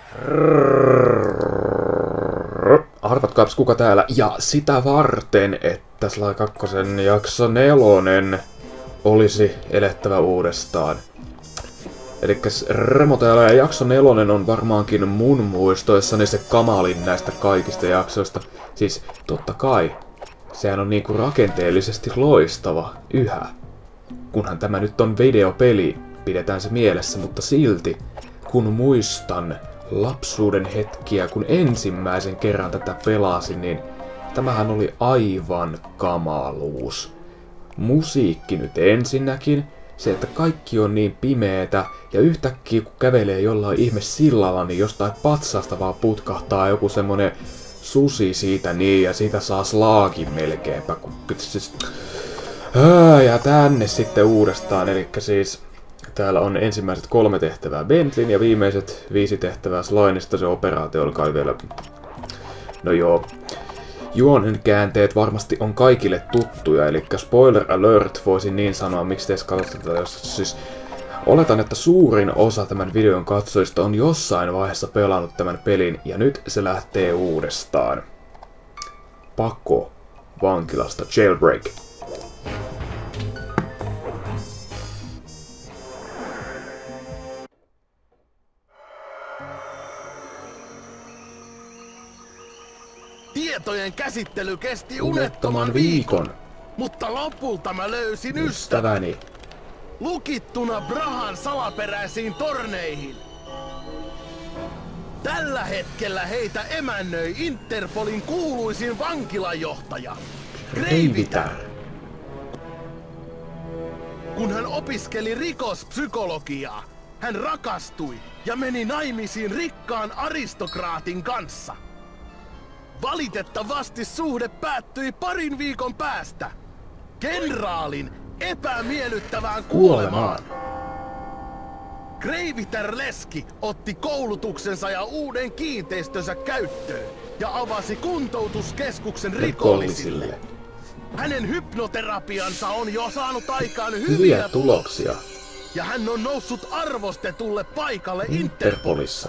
Arvatkaaps kuka täällä. Ja sitä varten, että Sly 2 jakso 4 olisi elettävä uudestaan. Elikkäs Remo täällä ja jakso 4 on varmaankin mun muistoissani se kamalin näistä kaikista jaksoista. Siis totta kai. Sehän on niinku rakenteellisesti loistava yhä. Kunhan tämä nyt on videopeli, pidetään se mielessä, mutta silti kun muistan lapsuuden hetkiä, kun ensimmäisen kerran tätä pelasin, niin tämähän oli aivan kamaluus. Musiikki nyt ensinnäkin, se että kaikki on niin pimeetä ja yhtäkkiä kun kävelee jollain ihme sillalla, niin jostain patsasta vaan putkahtaa joku semmonen susi siitä niin ja siitä saa slaagin melkeinpä. Ja tänne sitten uudestaan, eli siis täällä on ensimmäiset 3 tehtävää Bentleyn ja viimeiset 5 tehtävää Slynista. Se operaatio oli vielä... No joo. Juonen käänteet varmasti on kaikille tuttuja, eli spoiler alert voisin niin sanoa, miksi te katsotte tätä, jos siis... Oletan, että suurin osa tämän videon katsojista on jossain vaiheessa pelannut tämän pelin, ja nyt se lähtee uudestaan. Pako vankilasta, jailbreak. Tietojen käsittely kesti unettoman viikon, mutta lopulta mä löysin ystäväni. Lukittuna Brahan salaperäisiin torneihin. Tällä hetkellä heitä emännöi Interpolin kuuluisin vankilajohtaja, Graviter. Kun hän opiskeli rikospsykologiaa, hän rakastui ja meni naimisiin rikkaan aristokraatin kanssa. Valitettavasti suhde päättyi parin viikon päästä kenraalin epämiellyttävään kuolemaan. Graviter Leski otti koulutuksensa ja uuden kiinteistönsä käyttöön ja avasi kuntoutuskeskuksen rikollisille. Hänen hypnoterapiansa on jo saanut aikaan hyviä tuloksia. Ja hän on noussut arvostetulle paikalle Interpolissa.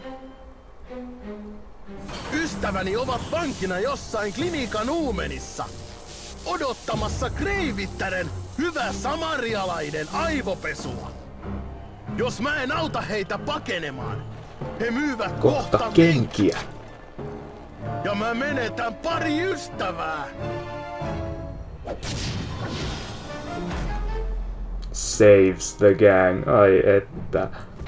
Ystäväni ovat vankina jossain klinikan uumenissa, odottamassa Graviteren hyvä samarialainen aivopesua. Jos mä en auta heitä pakenemaan, he myyvät kohta kenkiä. Ja mä menetän pari ystävää. Saves the gang, ai että.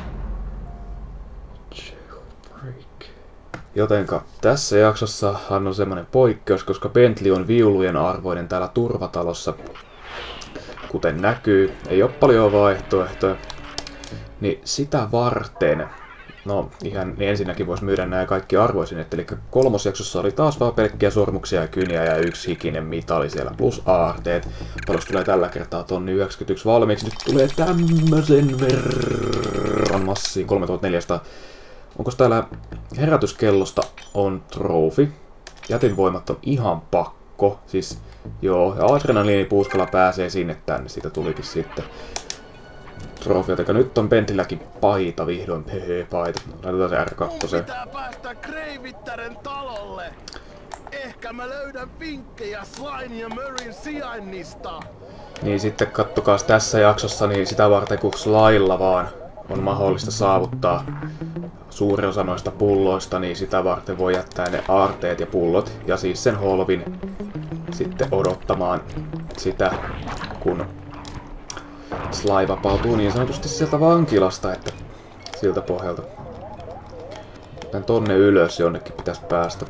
Jotenka tässä jaksossahan on semmonen poikkeus, koska Bentley on viulujen arvoinen täällä turvatalossa. Kuten näkyy, ei oo paljon vaihtoehtoja. Niin sitä varten, no ihan niin ensinnäkin vois myydä nämä kaikki arvoisinet. Eli 3. jaksossa oli taas vaan pelkkiä sormuksia ja kyniä ja 1 hikinen mitali siellä plus aarteet. Paljon tulee tällä kertaa tonni 91 valmiiksi. Nyt tulee tämmösen verran massiin 3400. Onko täällä herätyskellosta on trofi? Jätinvoimat on ihan pakko. Siis joo, ja adrenaliinipuuskalla pääsee sinne tänne. Siitä tulikin sitten trofi. Jotenka nyt on Bentlilläkin paita vihdoin. Paita. Laitetaan se R2. Mun pitää päästä Graviteren talolle. Ehkä mä löydän vinkkejä Slyn ja Murrayn sijainnista. Niin sitten kattokaas tässä jaksossa, niin sitä varten kun Slylla vaan on mahdollista saavuttaa suuri osa noista pulloista, niin sitä varten voi jättää ne aarteet ja pullot ja siis sen holvin sitten odottamaan sitä, kun Sly vapautuu niin sanotusti sieltä vankilasta, että siltä pohjalta tän tonne ylös jonnekin pitäisi päästä.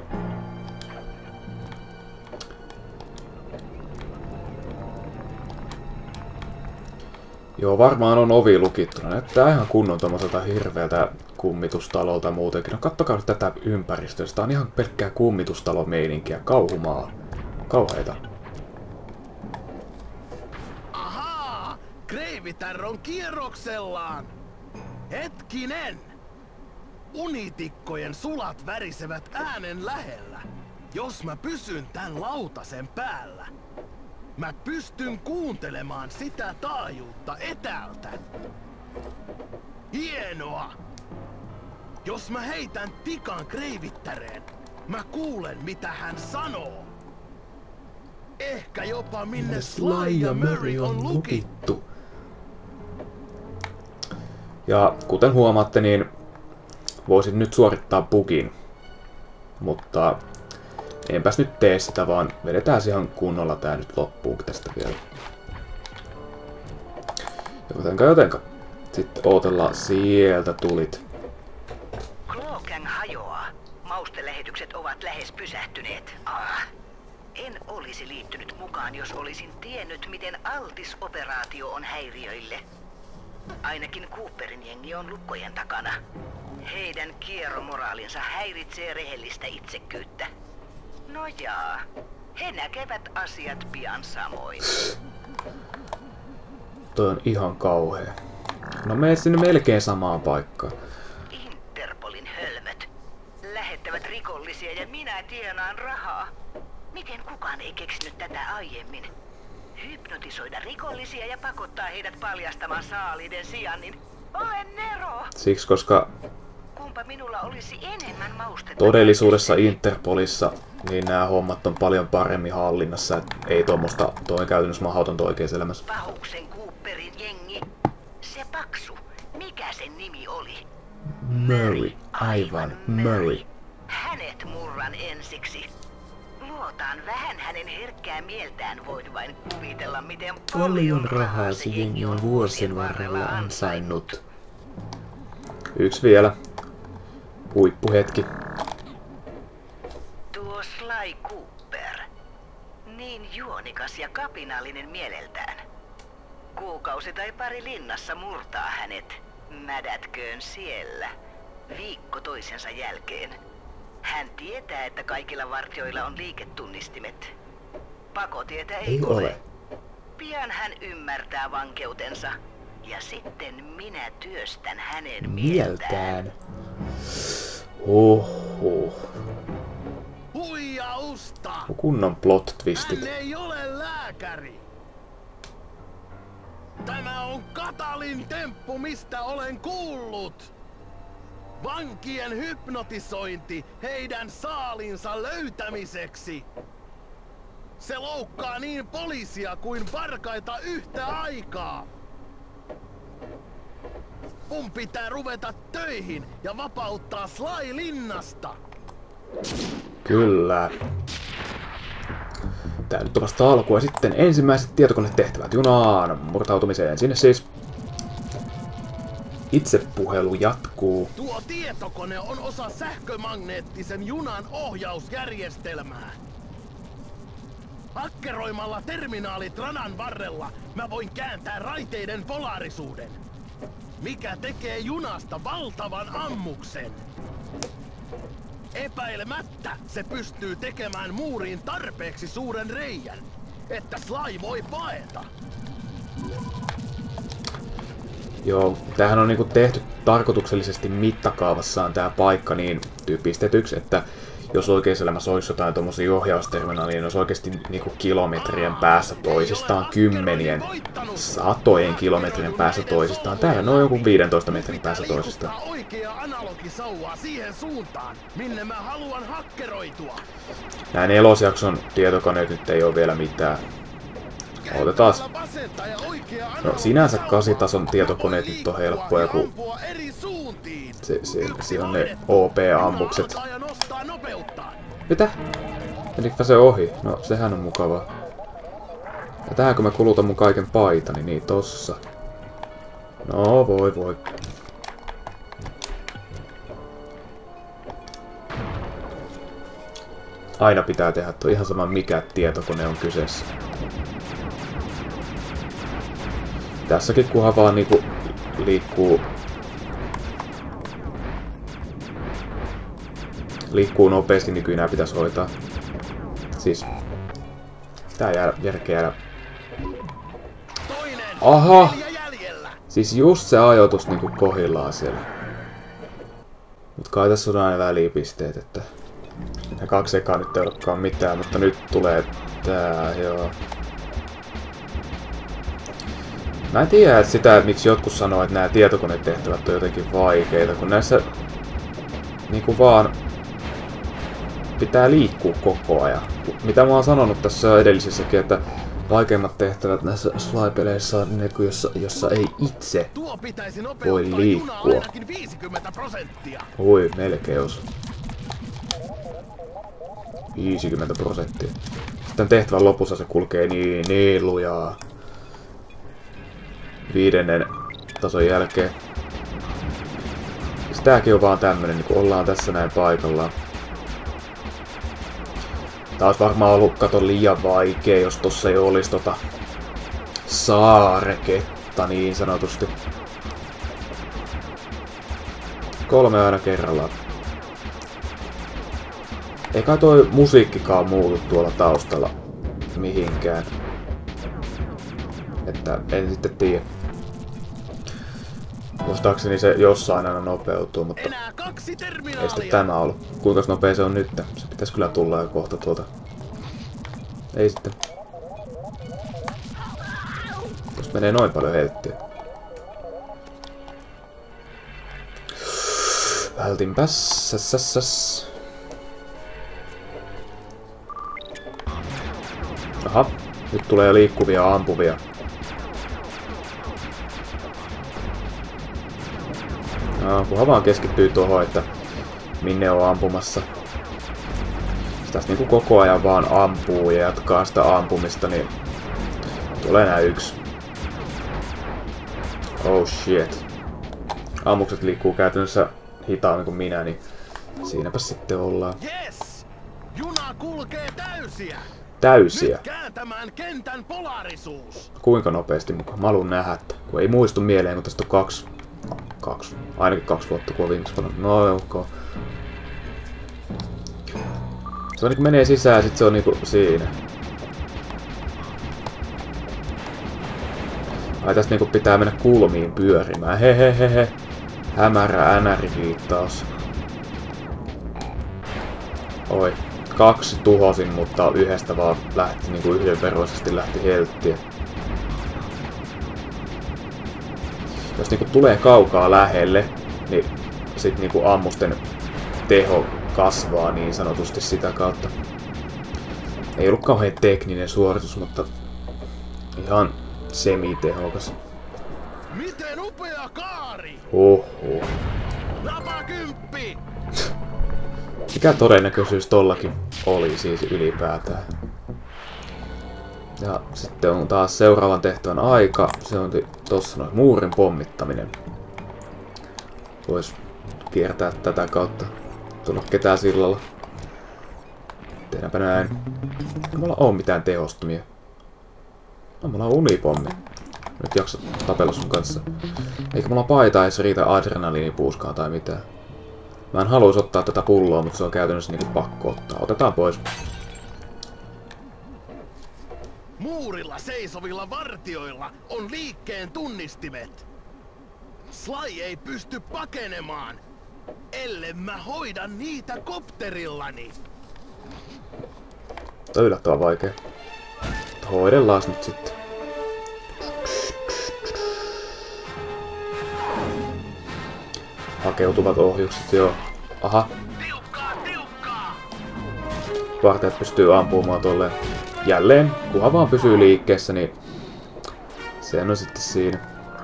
Joo, varmaan on ovi lukittuna. Näyttää ihan kunnon tommoselta hirveältä kummitustalolta muutenkin. No kattokaa nyt tätä ympäristöä. Tää on ihan pelkkää kummitustalo-meininkiä. Kauhumaa. Kauheita. Ahaa! Graviter on kierroksellaan! Hetkinen! Unitikkojen sulat värisevät äänen lähellä. Jos mä pysyn tän lautasen päällä, mä pystyn kuuntelemaan sitä taajuutta etäältä. Hienoa! Jos mä heitän tikan kreivittäreen, mä kuulen mitä hän sanoo. Ehkä jopa minne Sly ja Murray on lukittu. Ja kuten huomaatte, niin voisin nyt suorittaa bugin. Mutta enpäs nyt tee sitä, vaan vedetään ihan kunnolla tää nyt loppuun tästä vielä. Jotenka. Sitten ootellaan, sieltä tulit. Klokang hajoaa. Maustelähetykset ovat lähes pysähtyneet. En olisi liittynyt mukaan, jos olisin tiennyt, miten altis operaatio on häiriöille. Ainakin Cooperin jengi on lukkojen takana. Heidän kierromoraalinsa häiritsee rehellistä itsekkyyttä. No jaa, he näkevät asiat pian samoin. Toi on ihan kauhea. No mene sinne melkein samaan paikkaan. Interpolin hölmöt lähettävät rikollisia ja minä tienaan rahaa. Miten kukaan ei keksinyt tätä aiemmin? Hypnotisoida rikollisia ja pakottaa heidät paljastamaan saaliiden sijainnin. Olen Nero! Siksi, koska Kumpa minulla olisi enemmän maustetta. todellisuudessa Interpolissa niin nämä hommat on paljon paremmin hallinnassa. Ei tuommoista, toi on käytännössä mahdotonta oikeassa elämässä. Pahuksen Cooperin jengi. Se paksu. Mikä sen nimi oli? Murray. Aivan, Murray. Hänet murran ensiksi. Luotaan vähän hänen herkkää mieltään, voin vain kuvitella, miten paljon rahaa se jengi on vuosien varrella ansainnut. Yksi vielä. Huippuhetki. Tuo Sly Cooper. Niin juonikas ja kapinallinen mieleltään. Kuukausi tai pari linnassa murtaa hänet. Mädätköön siellä. Viikko toisensa jälkeen. Hän tietää, että kaikilla vartijoilla on liiketunnistimet. Pakotietä ei ole. Pian hän ymmärtää vankeutensa. Ja sitten minä työstän hänen mieltään. Huijausta! Kunnon plot twistit. Hän ei ole lääkäri! Tämä on Katalin temppu, mistä olen kuullut! Vankien hypnotisointi heidän saalinsa löytämiseksi! Se loukkaa niin poliisia kuin varkaita yhtä aikaa! Mun pitää ruveta töihin ja vapauttaa Sly linnasta! Kyllä. Tää nyt on vasta alku ja sitten ensimmäiset tietokonetehtävät junaan murtautumiseen. Sinne siis itsepuhelu jatkuu. Tuo tietokone on osa sähkömagneettisen junan ohjausjärjestelmää. Hakkeroimalla terminaalit radan varrella mä voin kääntää raiteiden polaarisuuden, mikä tekee junasta valtavan ammuksen. Epäilemättä se pystyy tekemään muuriin tarpeeksi suuren reijän, että Sly voi paeta. Joo, tämähän on niinku tehty tarkoituksellisesti mittakaavassaan tää paikka niin typistetyksi, että jos oikeassa elämässä olisi jotain tommosia ohjausterminaalia, niin olisi oikeesti niinku kilometrien päässä toisistaan, kymmenien, satojen kilometrien päässä toisistaan. Täällä on joku 15 metrin päässä toisistaan. Oikea analogisauva siihen suuntaan, minne mä haluan hakkeroitua. Nää nelosjakson tietokoneet nyt ei oo vielä mitään. Otetaan. No sinänsä 8-tason tietokoneet nyt on helppoja, kun siinä on ne OP-ammukset. Mitä? Menikö se ohi? No sehän on mukavaa. Ja tähän kun mä kulutan mun kaiken paitani, niin tossa. No voi. Aina pitää tehdä tuo ihan sama mikä tietokone on kyseessä. Tässäkin kunhan vaan niinku liikkuu nopeasti, niin kyllä nää pitäisi hoitaa. Siis tää järkeä jäädä. Aha! Siis just se ajoitus niinku kohillaan siellä. Mut kai tässä on aina välipisteet, että ne 2 ekaa nyt ei olekaan mitään, mutta nyt tulee tää, joo. Mä en tiedä sitä, miksi jotkut sanoo, että nämä tietokonetehtävät on jotenkin vaikeita, kun näissä niinku vaan pitää liikkua koko ajan. Mitä mä oon sanonut tässä edellisessäkin, että vaikeimmat tehtävät näissä Sly-peleissä on ne, jossa ei itse voi liikkua. Oi, melkein jos. 50%. Sitten tehtävän lopussa se kulkee niin lujaa. 5. tason jälkeen. Siis tääkin on vaan tämmönen, niin kun ollaan tässä näin paikallaan. Tää olisi varmaan ollut liian vaikea, jos tossa ei olisi saareketta niin sanotusti. 3 aina kerrallaan. Eikä toi musiikkikaan muutu tuolla taustalla mihinkään. Että en sitten tiedä. Muistaakseni se jossain aina nopeutuu, mutta ei sitten tämä ollut. Kuinka nopea se on nyt? Se pitäisi kyllä tulla jo kohta tuolta. Ei sitten. Tuosta menee noin paljon helttiä. Vältinpäs. Aha, nyt tulee jo liikkuvia ampuvia. Kunhan vaan keskittyy tuohon, että minne on ampumassa. Sitä niinku koko ajan vaan ampuu ja jatkaa sitä ampumista, niin tulee nää 1. Oh shit. Ammukset liikkuu käytännössä hitaammin kuin minä, niin siinäpä sitten ollaan. Yes! Juna kulkee täysiä! Täysiä? Nyt kääntämään kentän polarisuus! Kuinka nopeasti mukaan? Mä haluun nähdä, kun ei muistu mieleen, kun tästä on ainakin 2 vuotta, kun on viimeksi paljon. No ok. Se on niinku menee sisään ja sit se on niinku siinä. Ai tästä niinku pitää mennä kulmiin pyörimään. Hehehehe. Hämärä NR-viittaus. Oi. 2 tuhosin, mutta 1 vaan lähti niinku yhdenveroisesti lähti helttiä. Jos niinku tulee kaukaa lähelle, niin sit niinku ammusten teho kasvaa niin sanotusti sitä kautta. Ei ollut kauhean tekninen suoritus, mutta ihan semi-tehokas. Miten upea kaari! Oho. Napakymppi! Mikä todennäköisyys tollakin oli siis ylipäätään. Ja sitten on taas seuraavan tehtävän aika. Se on tossa noin muurin pommittaminen. Vois kiertää tätä kautta. Tulla ketään sillalla. Tehdäänpä näin. Ei mulla oo mitään tehostumia. No mulla on unipommi. Nyt jaksa tapella sun kanssa. Eikä mulla paita edes riitä adrenaliinipuuskaan tai mitään. Mä en haluais ottaa tätä pulloa, mutta se on käytännössä niinku pakko ottaa. Otetaan pois. Muurilla seisovilla vartioilla on liikkeen tunnistimet. Sly ei pysty pakenemaan, ellen mä hoida niitä kopterillani. Tää on yllättävän vaikea. Hoidellaan nyt sitten. Hakeutuvat ohjukset, joo. Aha. Tiukkaa! Vartijat pystyy ampumaan tolleen. Jälleen, kunhan vaan pysyy liikkeessä, niin se on sitten siinä.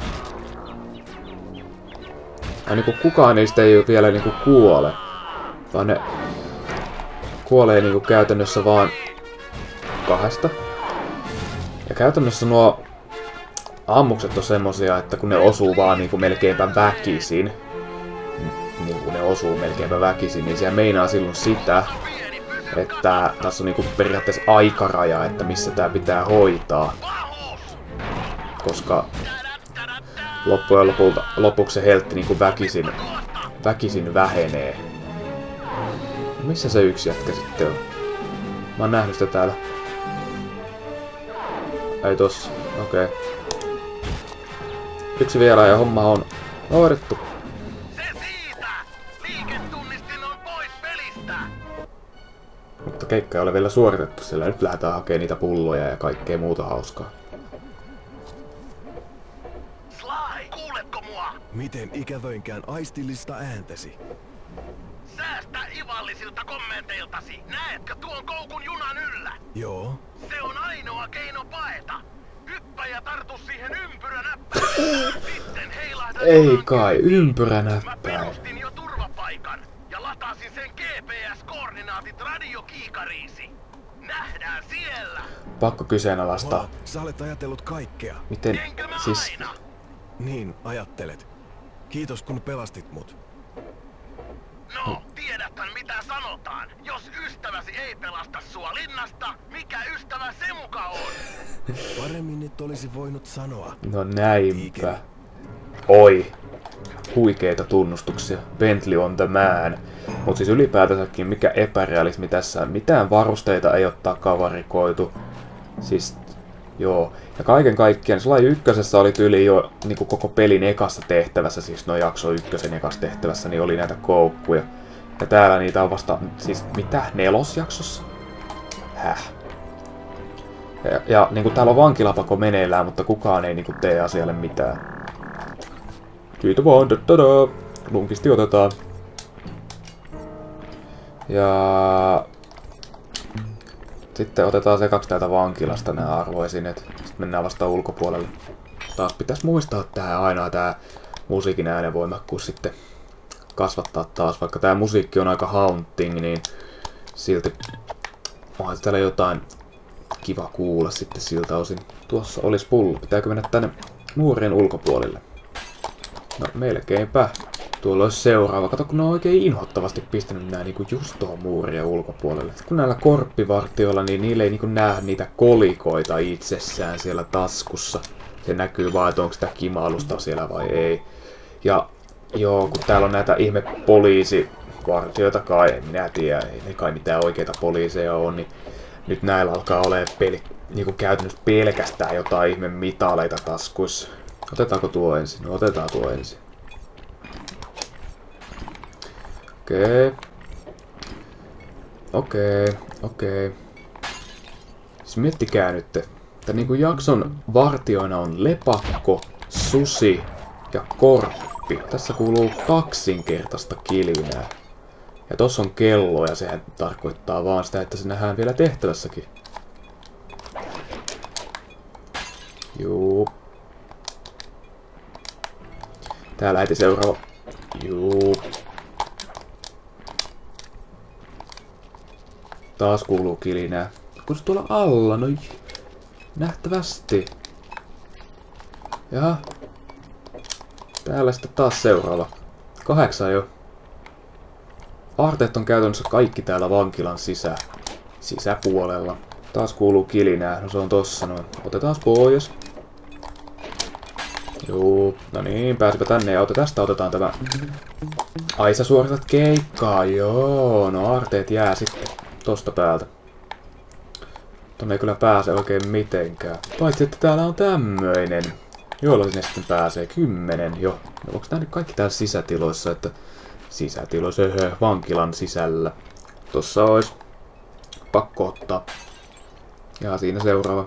Ja niinku kukaan niistä ei vielä niinku kuole. Vaan ne kuolee niinku käytännössä vaan 2. Ja käytännössä nuo ammukset on semmosia, että kun ne osuu vaan niinku melkeinpä väkisin. Niin siellä meinaa silloin sitä, että tässä on niinku periaatteessa aikaraja, että missä tää pitää hoitaa. Koska loppujen lopuksi se heltti niinku väkisin vähenee. No missä se 1 jätkä sitten on? Mä oon nähnyt sitä täällä. Ei tossa, okei. 1 vielä ja homma on hoidettu. Mutta keikka ei ole vielä suoritettu, sillä nyt lähdetään hakemaan niitä pulloja ja kaikkea muuta hauskaa. Sly, kuuletko mua? Miten ikävöinkään aistillista ääntäsi? Säästä ivallisilta kommenteiltasi. Näetkö tuon koukun junan yllä? Joo. Se on ainoa keino paeta. Hyppä ja tartu siihen ympyränäppään. Sitten heilahda. Ei kai, Mä ympyränäppäin. perustin jo turvapaikan ja latasin sen GPS-koordinaatit radiokiikariisi. Nähdään siellä. Pakko kyseenalaistaa. Wow, sä olet ajatellut kaikkea. Miten, Enkö mä siis, aina? Niin, ajattelet. Kiitos kun pelastit mut. No, tiedäthän mitä sanotaan. Jos ystäväsi ei pelasta sua linnasta, mikä ystävä se muka on? Paremmin nyt olisi voinut sanoa. no näinpä. Oi. Huikeita tunnustuksia. Bentley on the man. Mut siis ylipäätänsäkin mikä epärealismi tässä on. Mitään varusteita ei ole takavarikoitu. Siis, joo. Ja kaiken kaikkiaan, Sly 1 oli tyyli jo niinku koko pelin ekassa tehtävässä, siis no jakso 1 ekassa tehtävässä, niin oli näitä koukkuja. Ja täällä niitä on vasta, siis mitä, 4. jaksossa? Häh? Ja niinku täällä on vankilapako meneillään, mutta kukaan ei niinku tee asialle mitään. Siitä vaan, da. Lunkisti otetaan. Ja sitten otetaan sekaksi täältä vankilasta nämä arvoesineet. Sitten mennään vasta ulkopuolelle. Taas pitäisi muistaa tää aina tää musiikin äänenvoimakkuus sitten kasvattaa taas. Vaikka tää musiikki on aika haunting, niin silti onhan täällä jotain kiva kuulla sitten siltä osin. Tuossa olisi pullo. Pitääkö mennä tänne muurien ulkopuolelle? No melkeinpä. Tuolla olisi seuraava. Kato, kun ne on oikein inhottavasti pistänyt nää niinku just tuohon muurien ulkopuolelle. Kun näillä korppivartioilla, niin niillä ei niinku näe niitä kolikoita itsessään siellä taskussa. Se näkyy vaan, että onko sitä kimailusta siellä vai ei. Ja joo, kun täällä on näitä ihme poliisivartioita kai, en minä tiedä, ei ne kai mitään oikeita poliiseja on, niin nyt näillä alkaa olemaan niinku käytännössä pelkästään jotain ihme mitaleita taskuissa. Otetaanko tuo ensin? No otetaan tuo ensin. Okei. Siis miettikää nyt, että niinku jakson vartioina on lepakko, susi ja korppi. Tässä kuuluu kaksinkertaista kilinää. Ja tossa on kello ja sehän tarkoittaa vaan sitä, että se nähdään vielä tehtävässäkin. Juu. Täällä heti seuraava. Juu. Taas kuuluu kilinää. Kun se tuolla alla, no nähtävästi. Jaha. Täällä sitten taas seuraava. 8 jo. Aarteet on käytännössä kaikki täällä vankilan sisäpuolella. Taas kuuluu kilinää. No se on tossa noin. Otetaan pois. Juu. No niin, pääsipä tänne ja tästä otetaan tämä. Ai sä suoritat keikkaa, joo. No aarteet jää sitten tosta päältä. Tonne ei kyllä pääse oikein mitenkään. Paitsi että täällä on tämmöinen. Joilla sinne sitten pääsee 10 jo. Onko nää nyt kaikki täällä sisätiloissa, että sisätiloissa vankilan sisällä. Tossa olisi pakko ottaa. Ja siinä seuraava.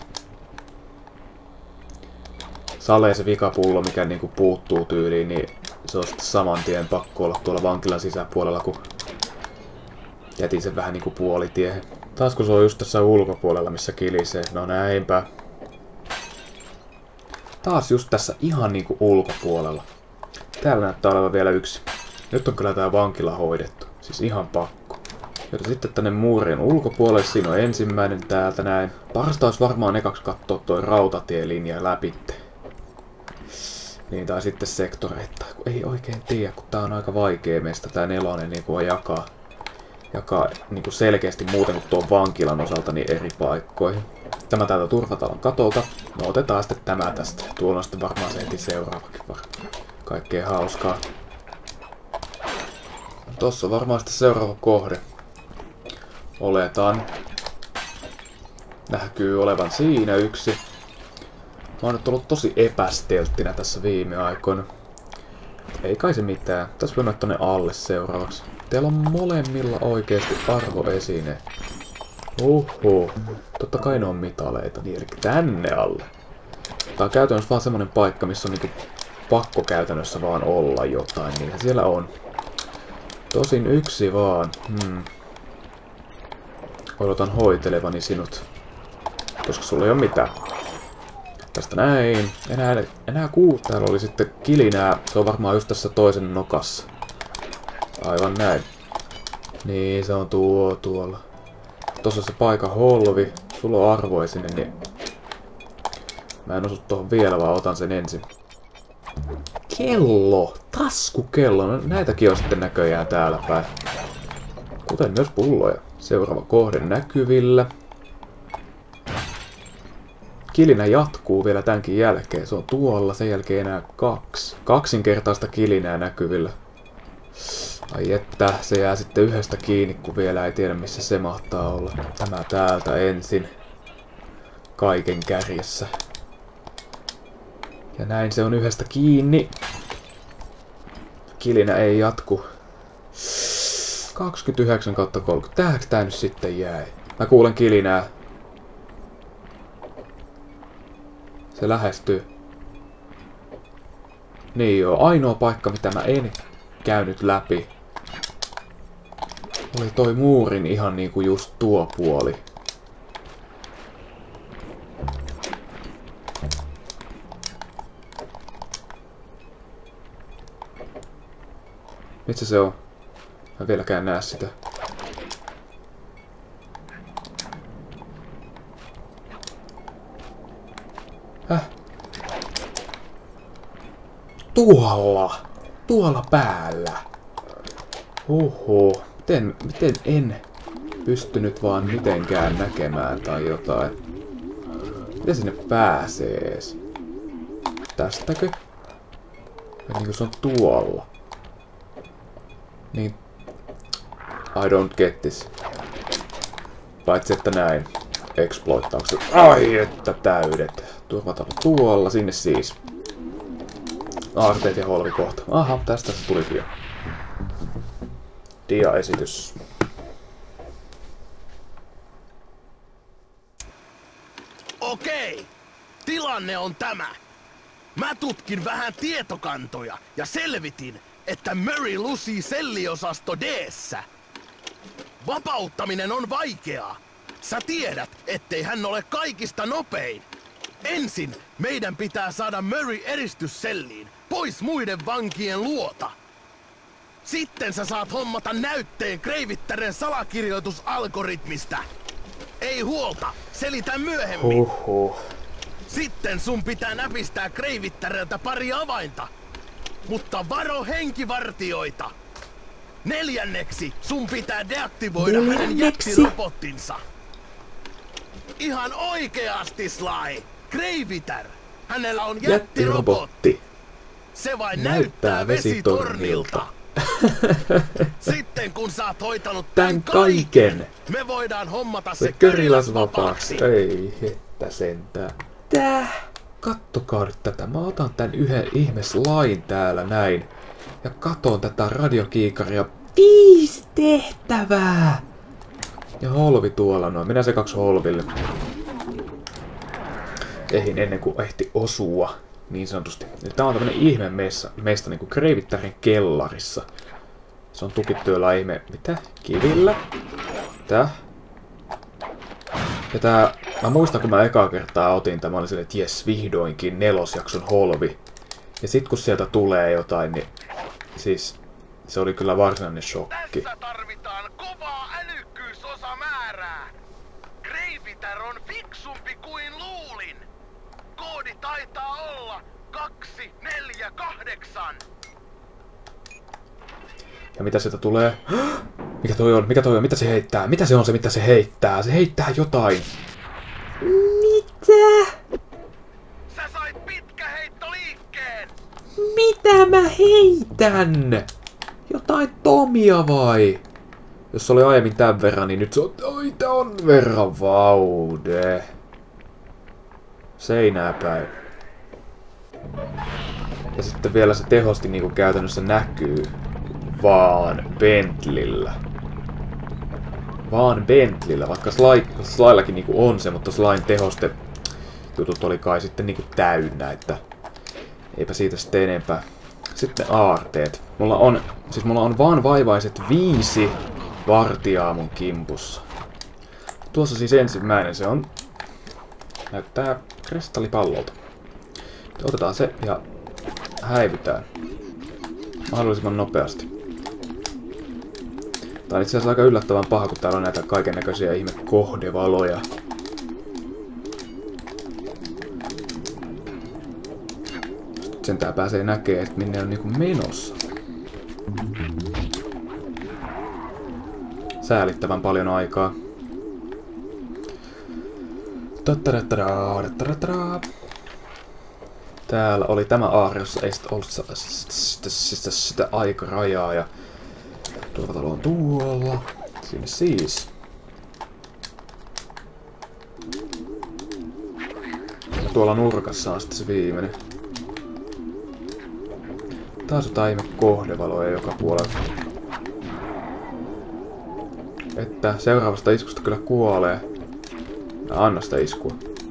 Salee se vikapullo, mikä niinku puuttuu tyyliin, niin se on sitten saman tien pakko olla tuolla vankilan sisäpuolella, kun jätin sen vähän niinku puolitiehen. Taas kun se on just tässä ulkopuolella, missä kilisee. No näinpä. Taas just tässä ihan niinku ulkopuolella. Täällä näyttää olevan vielä yksi. Nyt on kyllä tää vankila hoidettu. Siis ihan pakko. Joten sitten tänne muurien ulkopuolelle. Siinä on ensimmäinen täältä näin. Parasta olisi varmaan ekaksi katsoa toi rautatielinja läpitte. Niin, tai sitten sektoreita. Ei oikein tiedä, kun tää on aika vaikea meistä tää 4 niinku jakaa niinku selkeästi muuten kuin tuon vankilan osalta niin eri paikkoihin. Tämä täältä turvatalon katolta. No otetaan sitten tämä tästä. Tuolla on sitten varmaan se heti seuraavakin varmaan. Kaikkea hauskaa. Tossa on varmaan sitten seuraava kohde. Oletaan. Näkyy olevan siinä yksi. Mä oon nyt ollut tosi epästelttinä tässä viime aikoina. Ei kai se mitään. Tässä voi mennä tonne alle seuraavaksi. Teillä on molemmilla oikeesti arvoesine. Oho. Totta kai ne on mitaleita, niin eli tänne alle. Tää on käytännössä vaan semmonen paikka, missä on niinku pakko käytännössä vaan olla jotain, niin siellä on. Tosin yksi vaan. Odotan hoitelevani sinut. Koska sulla ei ole mitään. Tästä näin. Enää täällä oli sitten kilinää. Se on varmaan just tässä toisen nokassa. Aivan näin. Niin, se on tuolla. Tossa se paikan holvi. Sulla on arvoja sinne, niin... Mä en osu tohon vielä, vaan otan sen ensin. Kello! Taskukello! No, näitäkin on sitten näköjään täällä päin. Kuten myös pulloja. Seuraava kohde näkyvillä. Kilinä jatkuu vielä tämänkin jälkeen. Se on tuolla. Sen jälkeen enää 2. Kaksinkertaista kilinää näkyvillä. Ai että, se jää sitten yhdestä kiinni, kun vielä ei tiedä missä se mahtaa olla. Tämä täältä ensin. Kaiken kärjessä. Ja näin se on yhdestä kiinni. Kilinä ei jatku. 29/30. Tähänkö tää nyt sitten jäi? Mä kuulen kilinää. Se lähestyy. Niin joo, ainoa paikka mitä mä en käynyt läpi oli toi muurin ihan niinku just tuo puoli. Missä se on? Mä vieläkään näe sitä. Tuolla päällä. Oho. Miten en pystynyt vaan mitenkään näkemään tai jotain. Miten sinne pääsees? Tästäkö? Niin kuin se on tuolla. Niin. I don't get this. Paitsi että näin. Exploittaukset. Ai että täydet. Turvatalo tuolla. Sinne siis. Aarteet ja holvi kohta. Aha, tästä se tulikin jo. Dia-esitys. Okei. Tilanne on tämä. Mä tutkin vähän tietokantoja ja selvitin, että Murray lusii selliosasto D:ssä. Vapauttaminen on vaikeaa. Sä tiedät, ettei hän ole kaikista nopein. Ensin meidän pitää saada Murray eristysselliin, pois muiden vankien luota. Sitten sä saat hommata näytteen Kreivittären salakirjoitusalgoritmista. Ei huolta, selitän myöhemmin. Sitten sun pitää näpistää Kreivittäreltä pari avainta. Mutta varo henkivartioita. 4. sun pitää deaktivoida hänen jättirobottinsa. Ihan oikeasti, Sly. Kreivitär. Hänellä on jättirobotti. Se vain näyttää vesitornilta. Sitten kun sä oot hoitanut tän kaiken, me voidaan hommata se Körilas vapaaksi. Ei hittä sentään. Kattokaa nyt tätä. Mä otan tän yhden ihmeslain täällä näin. Ja katon tätä radiokiikaria. 5 tehtävää! Ja holvi tuolla noin. Minä se 2 holville. Ehin ennen kuin ehti osua. Niin sanotusti. Ja tää on tämmönen ihme meistä niinku Kreivittärin kellarissa. Se on tukittu jollain ihme... Mitä? Kivillä? Tää? Ja tää... Mä muistan kun mä ekaa kertaa otin tämän, mä olin silleen, että jes, vihdoinkin 4. jakson holvi. Ja sit kun sieltä tulee jotain, niin... Siis... Se oli kyllä varsinainen shokki. Tässä tarvitaan kovaa älykkyysosamäärää. Kreivitär on fiksumpi kuin luulin. Koodi taitaa olla 248. Ja mitä sieltä tulee? Mikä toi on? Mikä toi on? Mitä se heittää? Mitä se on se, mitä se heittää? Se heittää jotain. Mitä? Sä sait pitkäheittoliikkeen. Mitä mä heitän? Jotain Tomia vai? Jos se oli aiemmin tän verran, niin nyt se on... Oi, tää on verran vaude. Seinää päin. Ja sitten vielä se tehosti niinku käytännössä näkyy. Vaan Bentleyllä. Vaan Bentleyllä, vaikka Slyllakin niinku on se, mutta Slyn tehoste jutut oli kai sitten niinku täynnä, että eipä siitä sitten enempää. Sitten aarteet. Mulla on vaan vaivaiset 5 vartijaa mun kimpussa. Tuossa siis ensimmäinen, se on... näyttää kristallipallolta. Otetaan se ja häivytään. Mahdollisimman nopeasti. Tää on itse asiassa aika yllättävän paha, kun täällä on näitä kaikennäköisiä ihme kohdevaloja. Sen tää pääsee näkemään, että minne on niinku menossa. Säälittävän paljon aikaa. Täällä oli tämä aari, jossa ei sit ollut sitä aikarajaa. Ja turvatalo on tuolla. Sinne siis. Ja tuolla nurkassa on sitten se viimeinen. Taas jotain ihme kohdevaloja joka puolella. Että seuraavasta iskusta kyllä kuolee. Anna sitä iskua.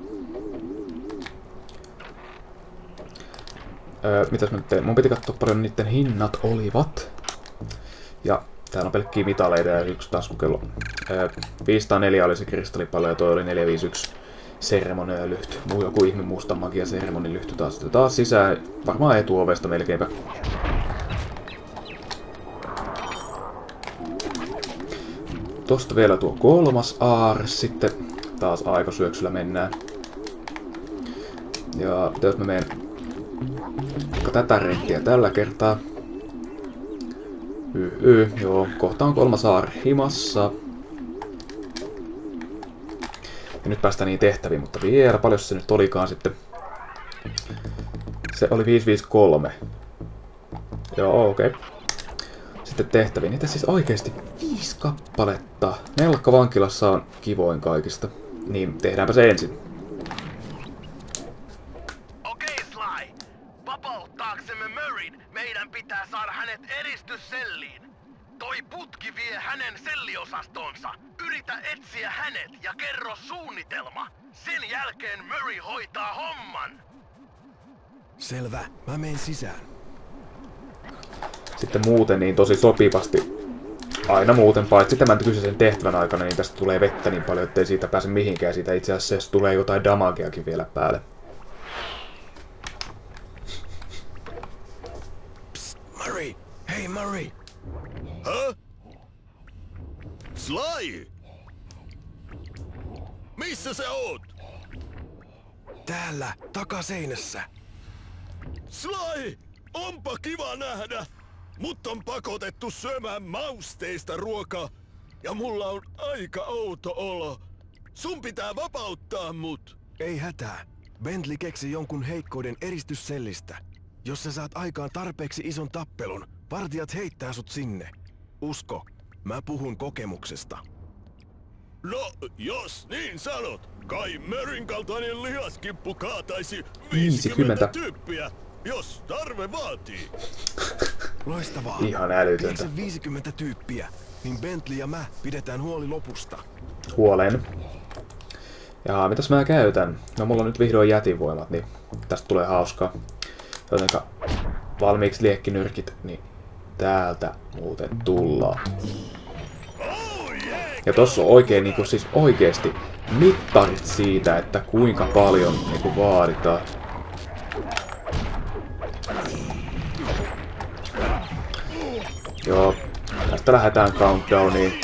Mitäs mä nyt tein? Mun piti katsoa paljon niiden hinnat olivat. Ja täällä on pelkkiä mitaleita ja yksi taskukello. 504 oli se kristallipallo ja toi oli 451 seremonialyhty. Joku ihme musta magia seremonilyhty taas. Taas sisään, varmaan etuovesta melkeinpä. Tosta vielä tuo 3. aare, sitten taas aikasyöksyllä mennään. Ja jos mä menen tätä reittiä tällä kertaa. Joo, kohta on 3. aare himassa. Ja nyt päästään niin tehtäviin, mutta vielä paljon se nyt olikaan sitten. Se oli 553. Joo, okei. Okay. Sitten tehtäviin. Niitä siis oikeesti 5 kappaletta. Nelkka vankilassa on kivoin kaikista. Niin, tehdäänpä se ensin. Okei, Sly. Vapauttaaksemme Murrayn, meidän pitää saada hänet eristysselliin. Toi putki vie hänen selliosastonsa. Yritä etsiä hänet ja kerro suunnitelma. Sen jälkeen Murray hoitaa homman. Selvä, mä menen sisään. Sitten muuten niin tosi sopivasti. Aina muuten, paitsi tämän kyseisen tehtävän aikana, niin tästä tulee vettä niin paljon, ettei siitä pääse mihinkään. Siitä itse asiassa tulee jotain damageakin vielä päälle. Psst, Murray! Hei Murray! Hä? Sly! Missä sä oot? Täällä, takaseinässä. Sly! Onpa kiva nähdä! Mut on pakotettu syömään mausteista ruokaa. Ja mulla on aika outo olo. Sun pitää vapauttaa mut. Ei hätää. Bentley keksi jonkun heikkouden eristyssellistä. Jos sä saat aikaan tarpeeksi ison tappelun, vartijat heittää sut sinne. Usko, mä puhun kokemuksesta. No, jos niin sanot. Kai Murrayn kaltainen lihaskippu kaataisi 50 tyyppiä, jos tarve vaatii. Loistavaa. Ihan älytöntä. Itse 50 tyyppiä, niin Bentley ja mä pidetään huoli lopusta. Huolen. Ja mitäs mä käytän? No mulla on nyt vihdoin jätinvoimat, niin tästä tulee hauskaa. Jotenka valmiiksi liekkinyrkit, niin täältä muuten tullaan. Ja tossa on oikein niinku siis oikeesti mittarit siitä, että kuinka paljon niinku vaaditaan. Joo, tästä lähdetään countdowniin.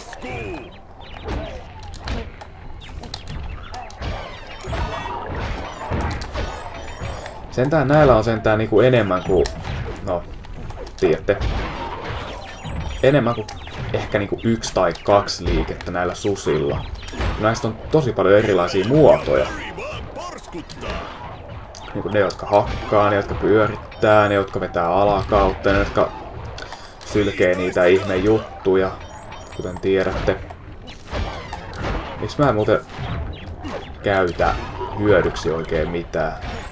Sentään näillä on sentään niinku enemmän kuin, no, tiedätte, enemmän kuin ehkä niinku 1 tai 2 liikettä näillä susilla. Näistä on tosi paljon erilaisia muotoja. Niinku ne, jotka hakkaa, ne, jotka pyörittää, ne, jotka vetää alakautta, ne, jotka sylkee niitä ihme juttuja, kuten tiedätte. Miksi mä en muuten käytä hyödyksi oikein mitään?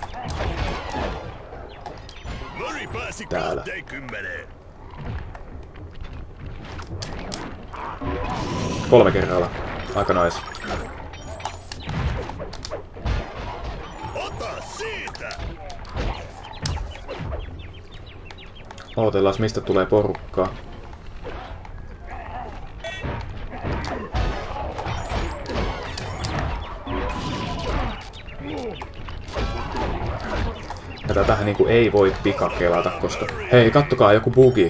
Täällä. Kolme kerralla. Aika nice. Ota siitä! Odotellaan, mistä tulee porukkaa. Ja tätähän niinku ei voi pikakelata, koska... Hei, kattokaa, joku bugi!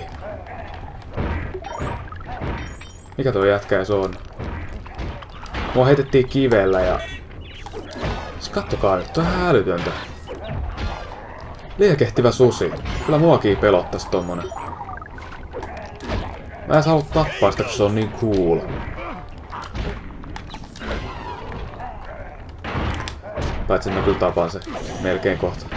Mikä toi jätkä se on? Mua heitettiin kivellä ja... Siis kattokaa nyt, toi on ihan älytöntä. Liekehtivä susi. Kyllä muakin pelottais tommonen. Mä en saa tappaa sitä, kun se on niin cool. Paitsi mä kyllä tapaan se melkein kohta.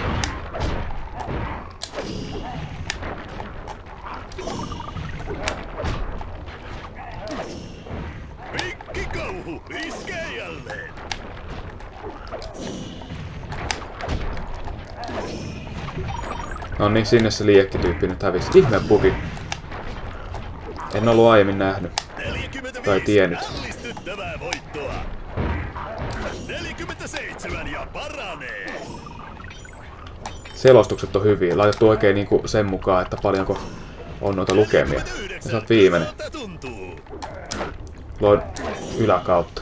Pikkikauhu iskee jälleen. No niin, sinne se liekkityyppi nyt hävisi. Ihme bugi. En ollut aiemmin nähnyt. Tai tiennyt. 47 ja paranee. Selostukset on hyviä. Laitettu oikein niinku sen mukaan, että paljonko on noita lukemia. Ja sä oot viimeinen. Loin yläkautta.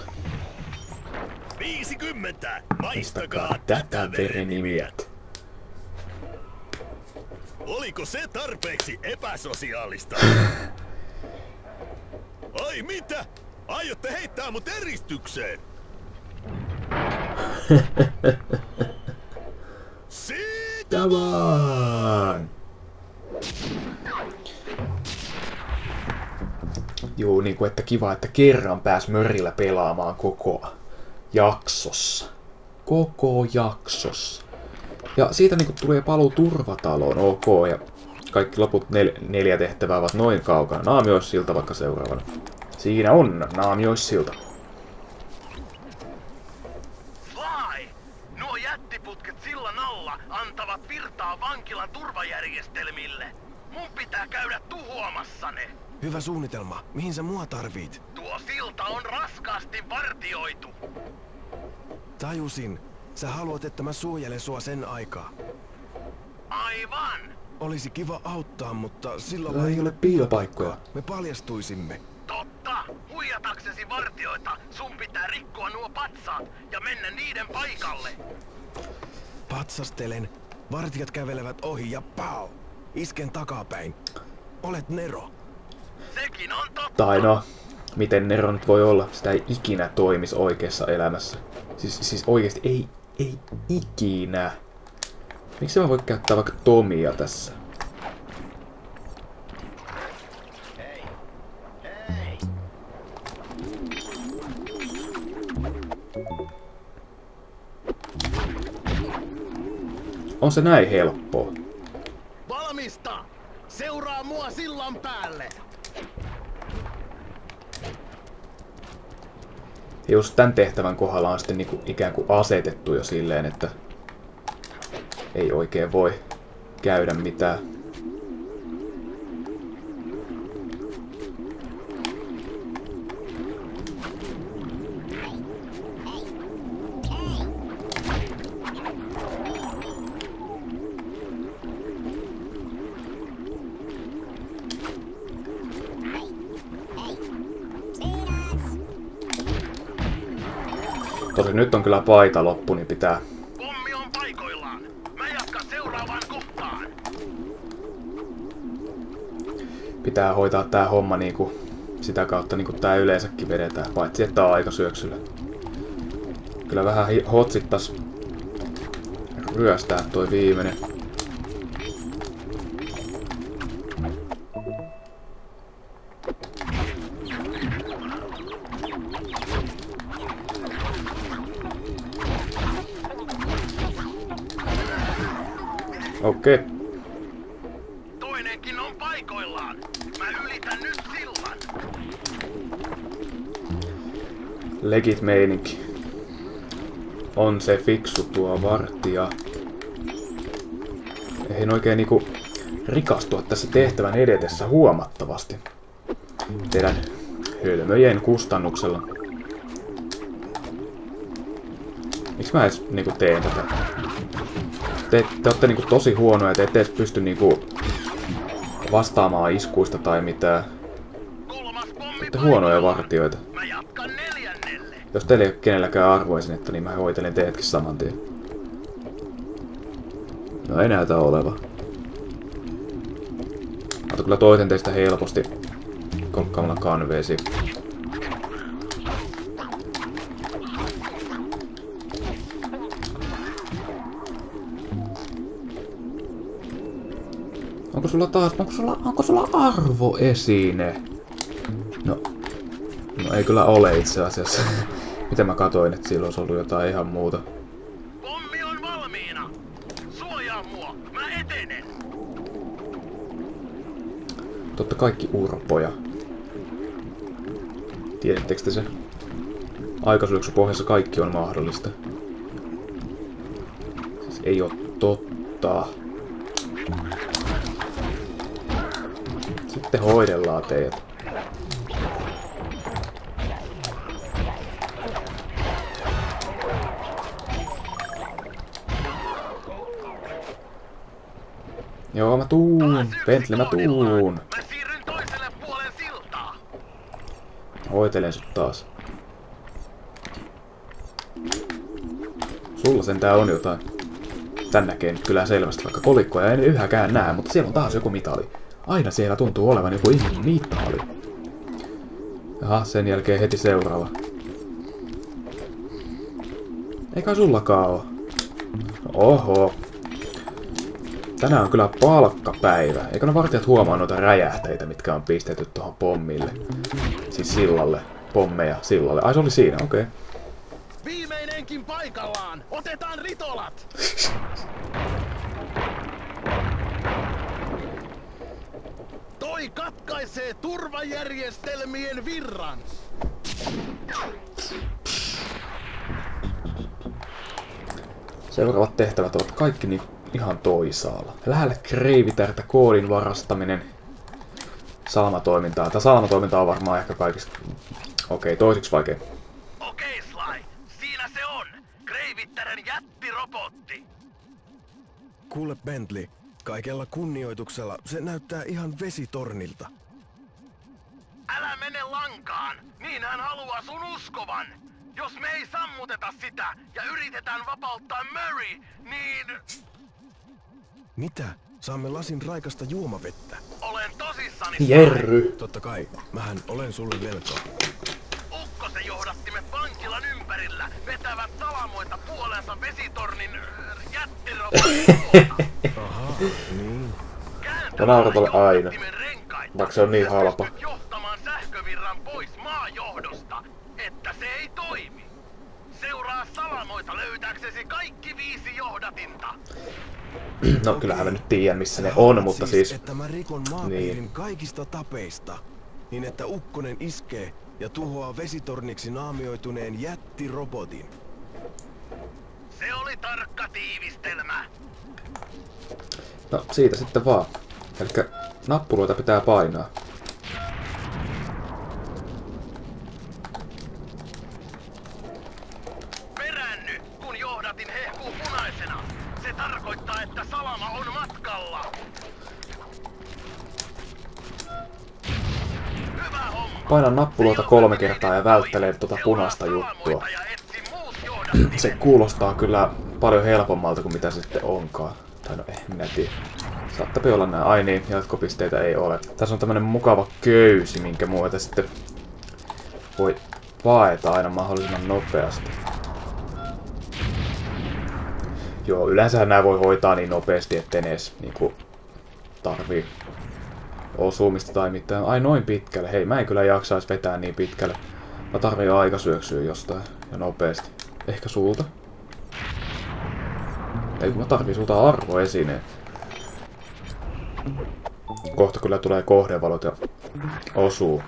50. Maistakaa tätä verenimiät. Oliko se tarpeeksi epäsosiaalista? Ai mitä? Aiotte heittää mut eristykseen? Siitä vaan! Juu, niinku että kiva, että kerran pääs mörillä pelaamaan koko jaksossa. Koko jaksossa. Ja siitä niinku tulee paluu turvataloon, ok, ja kaikki loput 4 tehtävää ovat noin kaukana. Naamioissilta vaikka seuraavana. Siinä on naamioissilta. Vai! Nuo jättiputket sillan alla antavat virtaa vankilan turvajärjestelmille. Mun pitää käydä tuhoamassa ne. Hyvä suunnitelma. Mihin sä mua tarvit? Tuo silta on raskaasti vartioitu. Tajusin. Sä haluat, että mä suojelen sua sen aikaa. Aivan! Olisi kiva auttaa, mutta silloin Täällä ei ole piilopaikkoja. Me paljastuisimme. Totta! Huijataksesi vartioita sun pitää rikkoa nuo patsaat ja mennä niiden paikalle. Patsastelen. Vartijat kävelevät ohi ja pau! Isken takapäin. Olet Nero. Sekin on totta. Tai no, miten Nero nyt voi olla? Sitä ei ikinä toimisi oikeassa elämässä. Siis oikeesti ei ikinä. Miksi mä voi käyttää vaikka Tomia tässä? Hei! Hei! On se näin helppoa. Valmista! Seuraa mua sillan päälle! Ja just tän tehtävän kohdalla on sitten niinku ikään kuin asetettu jo silleen, että ei oikein voi käydä mitään. Tosin nyt on kyllä paita loppu, niin Pommi on paikoillaan. Mä jatkan seuraavaan kohtaan. pitää hoitaa tää homma niinku sitä kautta niinku tää yleensäkin vedetään, paitsi että on aika syöksyllä. Kyllä vähän hotsittas ryöstää toi viimeinen. Okei. Toinenkin on paikoillaan. Mä ylitän nyt sillan. Legit meininki. On se fiksu tuo vartija. Eihin oikein niinku rikastua tässä tehtävän edetessä huomattavasti. Teidän hölmöjen kustannuksella. Miksi mä edes niinku teen tätä? Te ootte niinku tosi huonoja, te ette edes pysty niinku vastaamaan iskuista tai mitään. Kolmas pommi Olette huonoja vartioita. Mä jatkan 4. Jos teillä ei ole kenelläkään arvoisinetta, niin mä hoitelen teidätkin saman tien. No ei näytä oleva. Mutta kyllä toisen teistä helposti kolkkaamalla kanveesi. Onko sulla arvoesine? No ei kyllä ole itse asiassa. Miten mä katoin, että sillä olisi ollut jotain ihan muuta. Pommi on valmiina! Suojaa mua! Mä etenen! Totta kaikki urpoja. Tiedättekö te se? Aikasyöksypohjassa kaikki on mahdollista. Siis ei oo totta. Sitten hoidellaan teidät. Joo, mä tuun. Bentley, mä tuun. Mä siirryn toiselle puolen siltaa! Hoitelen sut taas. Sulla sentään on jotain. Tän näkee nyt kyllä selvästi, vaikka kolikkoja en yhäkään näe, mutta siellä on taas joku mitali. Aina siellä tuntuu olevan joku ihminen mitali. Jaha, sen jälkeen heti seuraava. Eikä sullakaan oo. Oho. Tänään on kyllä palkkapäivä. Eikö ne vartijat huomaa noita räjähteitä, mitkä on pistetty tuohon pommille? Siis sillalle. Pommeja sillalle. Ai se oli siinä, okei. Okay. Viimeinenkin paikallaan! Otetaan ritolat! Toi katkaisee turvajärjestelmien virran! Seuraavat tehtävät ovat kaikki niin ihan toisaalla. Lähellä kreivitärtä koodin varastaminen. Salamatoimintaa. Tämä salamatoiminta on varmaan ehkä kaikista... Okei, toisiksi vaikea. Okei, Sly. Siinä se on! Kreivittären jättirobotti! Kuule Bentley, kaikella kunnioituksella se näyttää ihan vesitornilta. Älä mene lankaan! Niin hän haluaa sun uskovan! Jos me ei sammuteta sitä ja yritetään vapauttaa Murray, niin... Mitä? Saamme lasin raikasta juomavettä. Olen tosissani! Jerry. Totta kai, mähän olen sulle velkaa. Ukkosen johdattimet vankilan ympärillä vetävät salamoita puolensa vesitornin jättirobotin. Ahaa, niin. Mä nauran tolle aina. Vaikka se on niin halpa. Johtamaan sähkövirran pois maajohdosta, että se ei toimi. Seuraa salamoita löytääksesi kaikki 5 johdatinta. No kyllähän mä nyt tiedän missä ne on, mutta siis... Että mä rikon maapiirin kaikista tapeista, niin että ukkonen iskee ja tuhoaa vesitorniksi naamioituneen jättirobotin. Se oli tarkka tiivistelmä. No siitä sitten vaan. Elikkä nappuloita pitää painaa. Peräänny, kun johdatin hehkuu punaisena. Se tarkoittaa, että salama on matkalla. Hyvä homma. Paina nappuloita 3 kertaa ja välttelee tuota punaista juttua. Se kuulostaa kyllä paljon helpommalta kuin mitä se sitten onkaan. Tai no minä tiedä. Saattaa olla nää. Ai niin, jatkopisteitä ei ole. Tässä on tämmönen mukava köysi, minkä muuta sitten voi paeta aina mahdollisimman nopeasti. Joo, yleensä nää voi hoitaa niin nopeasti, ettei ne edes niinku tarvii osumista tai mitään. Ai noin pitkälle. Hei, mä en kyllä jaksais vetää niin pitkälle. Mä tarviin aikasyöksyä jostain ja nopeasti. Ehkä sulta. Ei kun mä tarviin sulta arvoesineen. Kohta kyllä tulee kohdevalot ja osuu.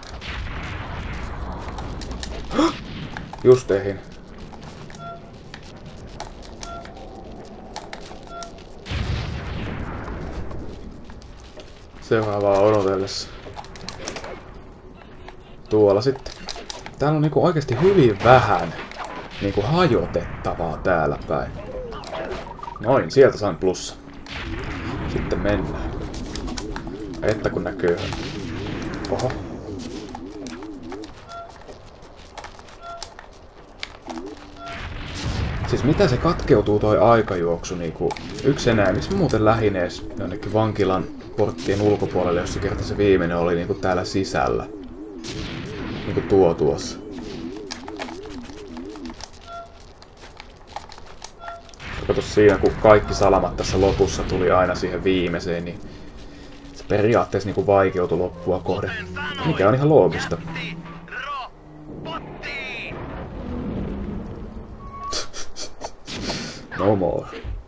Just eihin. Seuraavaa odotellessa. Tuolla sitten. Täällä on niinku oikeesti hyvin vähän niinku hajotettavaa täällä päin. Noin, sieltä sain plussa. Sitten mennään. Että kun näkyy. Oho. Siis mitä se katkeutuu toi aikajuoksu niinku yksi enää, miksi muuten lähin ees jonnekin vankilan porttien ulkopuolelle, jos se kerta se viimeinen oli niinku täällä sisällä. Niinku tuossa. Kato siinä, kun kaikki salamat tässä lopussa tuli aina siihen viimeiseen, niin se periaatteessa niinku vaikeutui loppua kohden. Mikä on ihan loogista. No more.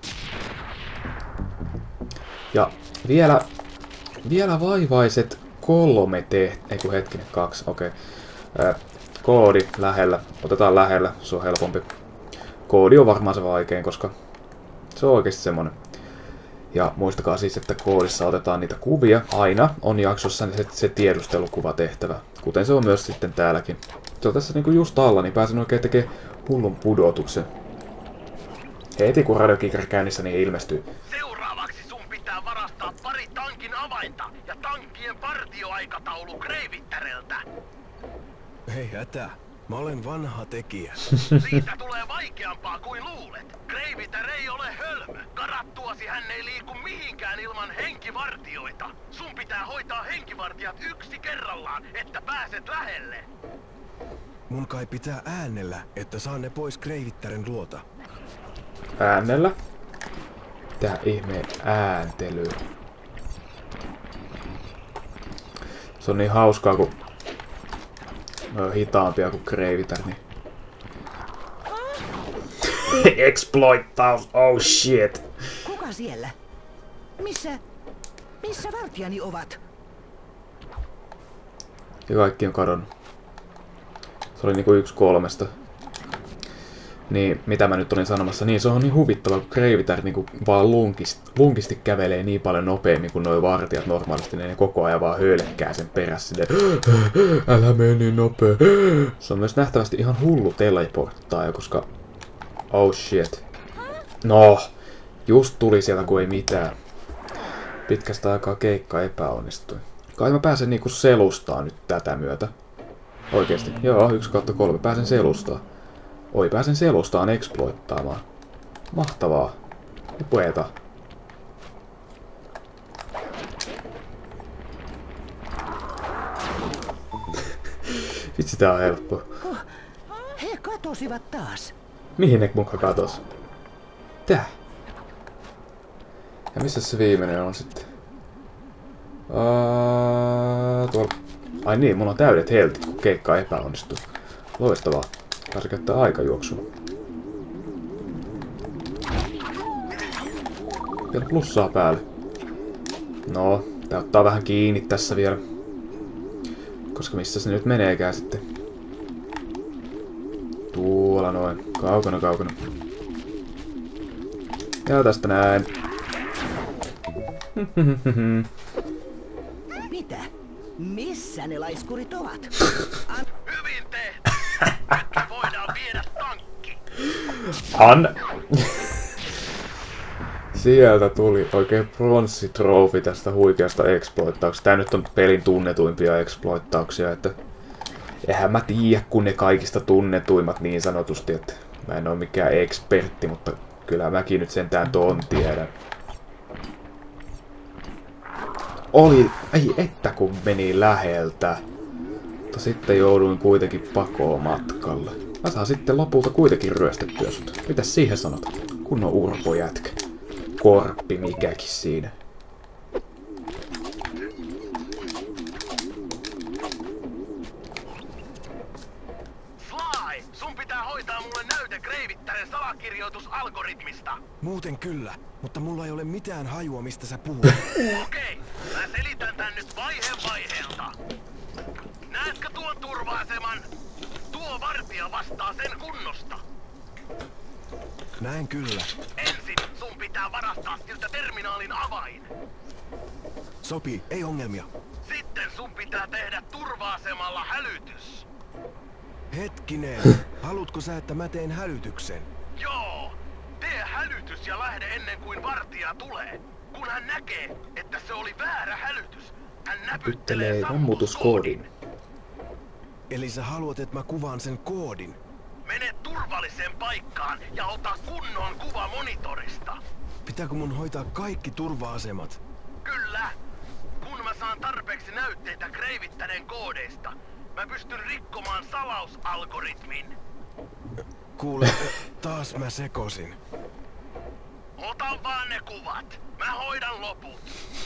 Ja vielä vaivaiset 3 eiku hetkinen 2, okei. Koodi lähellä, otetaan lähellä, se on helpompi. Koodi on varmaan se vaikein, koska se on oikeesti semmonen. Ja muistakaa siis, että koodissa otetaan niitä kuvia. Aina on jaksossa se tiedustelukuvatehtävä, kuten se on myös sitten täälläkin. Se on tässä niinku just alla, niin pääsen oikein tekemään hullun pudotuksen. Heti kun radiokikari käynnissä, niin ilmestyy. Seuraavaksi sun pitää varastaa pari tankin avainta ja tankkien partioaikataulu Kreivittereltä. Ei hätää. Mä olen vanha tekijä. Siitä tulee vaikeampaa kuin luulet. Kreiviter ei ole hölmö. Karattuasi hän ei liiku mihinkään ilman henkivartioita. Sun pitää hoitaa henkivartijat yksi kerrallaan, että pääset lähelle. Mun kai pitää äänellä, että saan ne pois Kreivitteren luota. Äänellä? Tää ihmeen ääntely. Se on niin hauskaa, kun ne on hitaampia kuin Kreiviter, niin... Exploittaus, oh shit! Kuka siellä? Missä vartijani ovat? Ja kaikki on kadonnut. Se oli niinku 1/3. Niin, mitä mä nyt olin sanomassa, niin se on niin huvittava, kun Kreiviter niinku vaan lunkisti kävelee niin paljon nopeammin kuin noi vartijat normaalisti, niin ne koko ajan vaan hölkkää sen perässä silleen, älä mene niin nopea. Se on myös nähtävästi ihan hullu teleporttaaja, koska... Oh shit. No, just tuli sieltä kun ei mitään. Pitkästä aikaa keikka epäonnistui. Kai mä pääsen niinku selustaan nyt tätä myötä. Oikeesti, joo, 1/3 pääsen selustaan. Oi, pääsen selustaan exploittaamaan. Mahtavaa. Upeeta. Vitsi, tää on helppo. He katosivat taas. Mihin ne muka katos? Tää. Ja missä se viimeinen on sitten? Tuolla. Ai niin, mulla on täydet heltit, kun keikka epäonnistuu. Loistavaa. Pääsee käyttää aikajuoksua. Vielä plussaa päälle. No, tää ottaa vähän kiinni tässä vielä. Koska missä se nyt meneekään sitten? Tuolla noin. Kaukana. Ja tästä näin. Mitä? Missä ne laiskurit ovat? Hyvin tehty! Nyt voidaan viedä tankki! Sieltä tuli oikein pronssitrofi tästä huikeasta exploittauksesta. Tää nyt on pelin tunnetuimpia exploittauksia, että... Eihän mä tiedä, kun ne kaikista tunnetuimmat niin sanotusti, että mä en oo mikään ekspertti, mutta kyllä mäkin nyt sentään ton tiedän. Oli... Ei että kun meni läheltä. Mutta sitten jouduin kuitenkin pakoon matkalle. Mä saan sitten lopulta kuitenkin ryöstettyä sut. Mitäs siihen sanot? Kunnon urpojätkä. Korppi mikäkin siinä. Sly, sun pitää hoitaa mulle näyte Kreivitteren salakirjoitusalgoritmista. Muuten kyllä, mutta mulla ei ole mitään hajua, mistä sä puhut. Okei, mä selitän tän nyt vaiheelta. Näetkö tuon turva-aseman? Tuo vartija vastaa sen kunnosta. Näen kyllä. Ensin sun pitää varastaa siltä terminaalin avain. Sopii, ei ongelmia. Sitten sun pitää tehdä turva-asemalla hälytys. Hetkinen, haluatko sä, että mä teen hälytyksen? Joo, tee hälytys ja lähde ennen kuin vartija tulee. Kun hän näkee, että se oli väärä hälytys, Hän Pyttelee sammutuskoodin. Eli sä haluat, että mä kuvaan sen koodin? Mene turvalliseen paikkaan ja ota kunnon kuva monitorista. Pitääkö mun hoitaa kaikki turva-asemat? Kyllä. Kun mä saan tarpeeksi näytteitä kreivittäneen koodeista, mä pystyn rikkomaan salausalgoritmin. Kuule, taas mä sekosin. Ota vaan ne kuvat. Mä hoidan loput.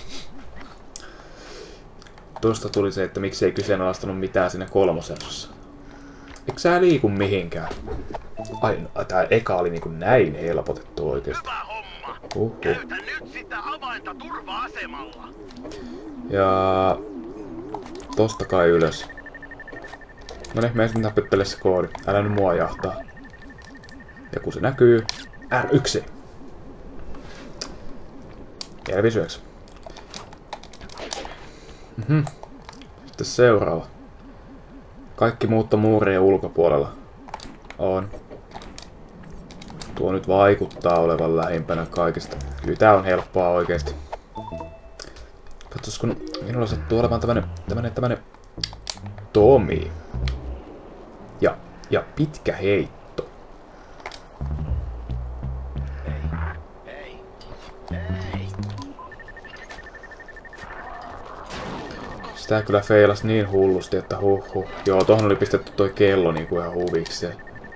Tuosta tuli se, että miksi ei kyseenalaistanut mitään siinä kolmosessa. Eikö sä liiku mihinkään? Ai, tää eka oli niinku näin helpotettu oikeesti. Hyvä homma. Uhuh. Käytä nyt sitä avainta turva-asemalla. Ja... tosta kai ylös. No niin, meidän pitää pyttele se koodi. Älä nyt mua jahtaa. Ja kun se näkyy... R1. Elvisyöks. Sitten seuraava. Kaikki muutto muurien ulkopuolella. On. Tuo nyt vaikuttaa olevan lähimpänä kaikista. Kyllä tää on helppoa oikeesti. Katsos kun minulla sattuu olevan tämmönen Tomi. Ja pitkä heitto. Sitä kyllä feilas niin hullusti, että huhhuh. Joo, tohon oli pistetty toi kello niinku ihan huvikseen.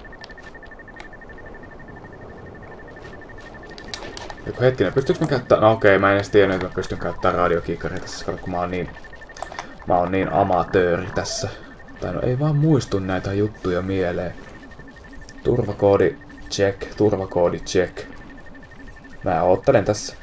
Joku hetkinen, pystyykö mä käyttämään... No okei, mä en edes tiennyt, että mä pystyn käyttämään radiokiikkaria tässä, kun mä oon niin amatööri tässä. Tai no ei vaan muistu näitä juttuja mieleen. Turvakoodi check. Mä oottelen tässä.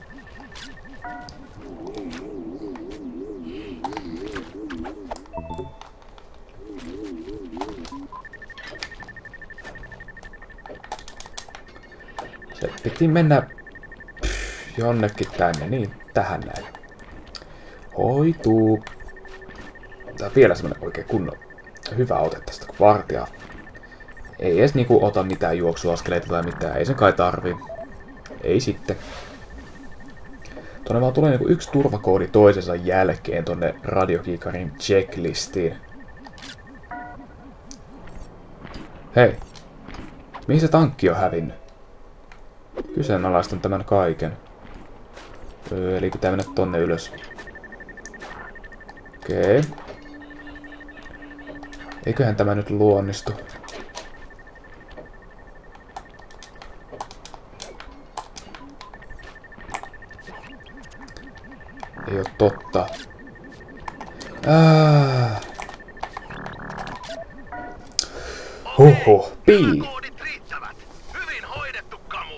Se piti mennä jonnekin tänne, niin tähän näin. Hoituu. Tää on vielä semmonen oikein kunnon hyvä ote tästä, kun vartija ei edes niinku ota mitään juoksuaskeleita tai mitään, ei sen kai tarvii. Ei sitten. Tuonne vaan tulee niinku yksi turvakoodi toisensa jälkeen tonne radiokiikarin checklistiin. Hei! Mihin se tankki on hävinnyt? Kyseenalaistan tämän kaiken. Eli pitää mennä tonne ylös. Okei. Eiköhän tämä nyt luonnistu. Ei oo totta. Huhhuh, pii. Hyvin hoidettu, Kamu.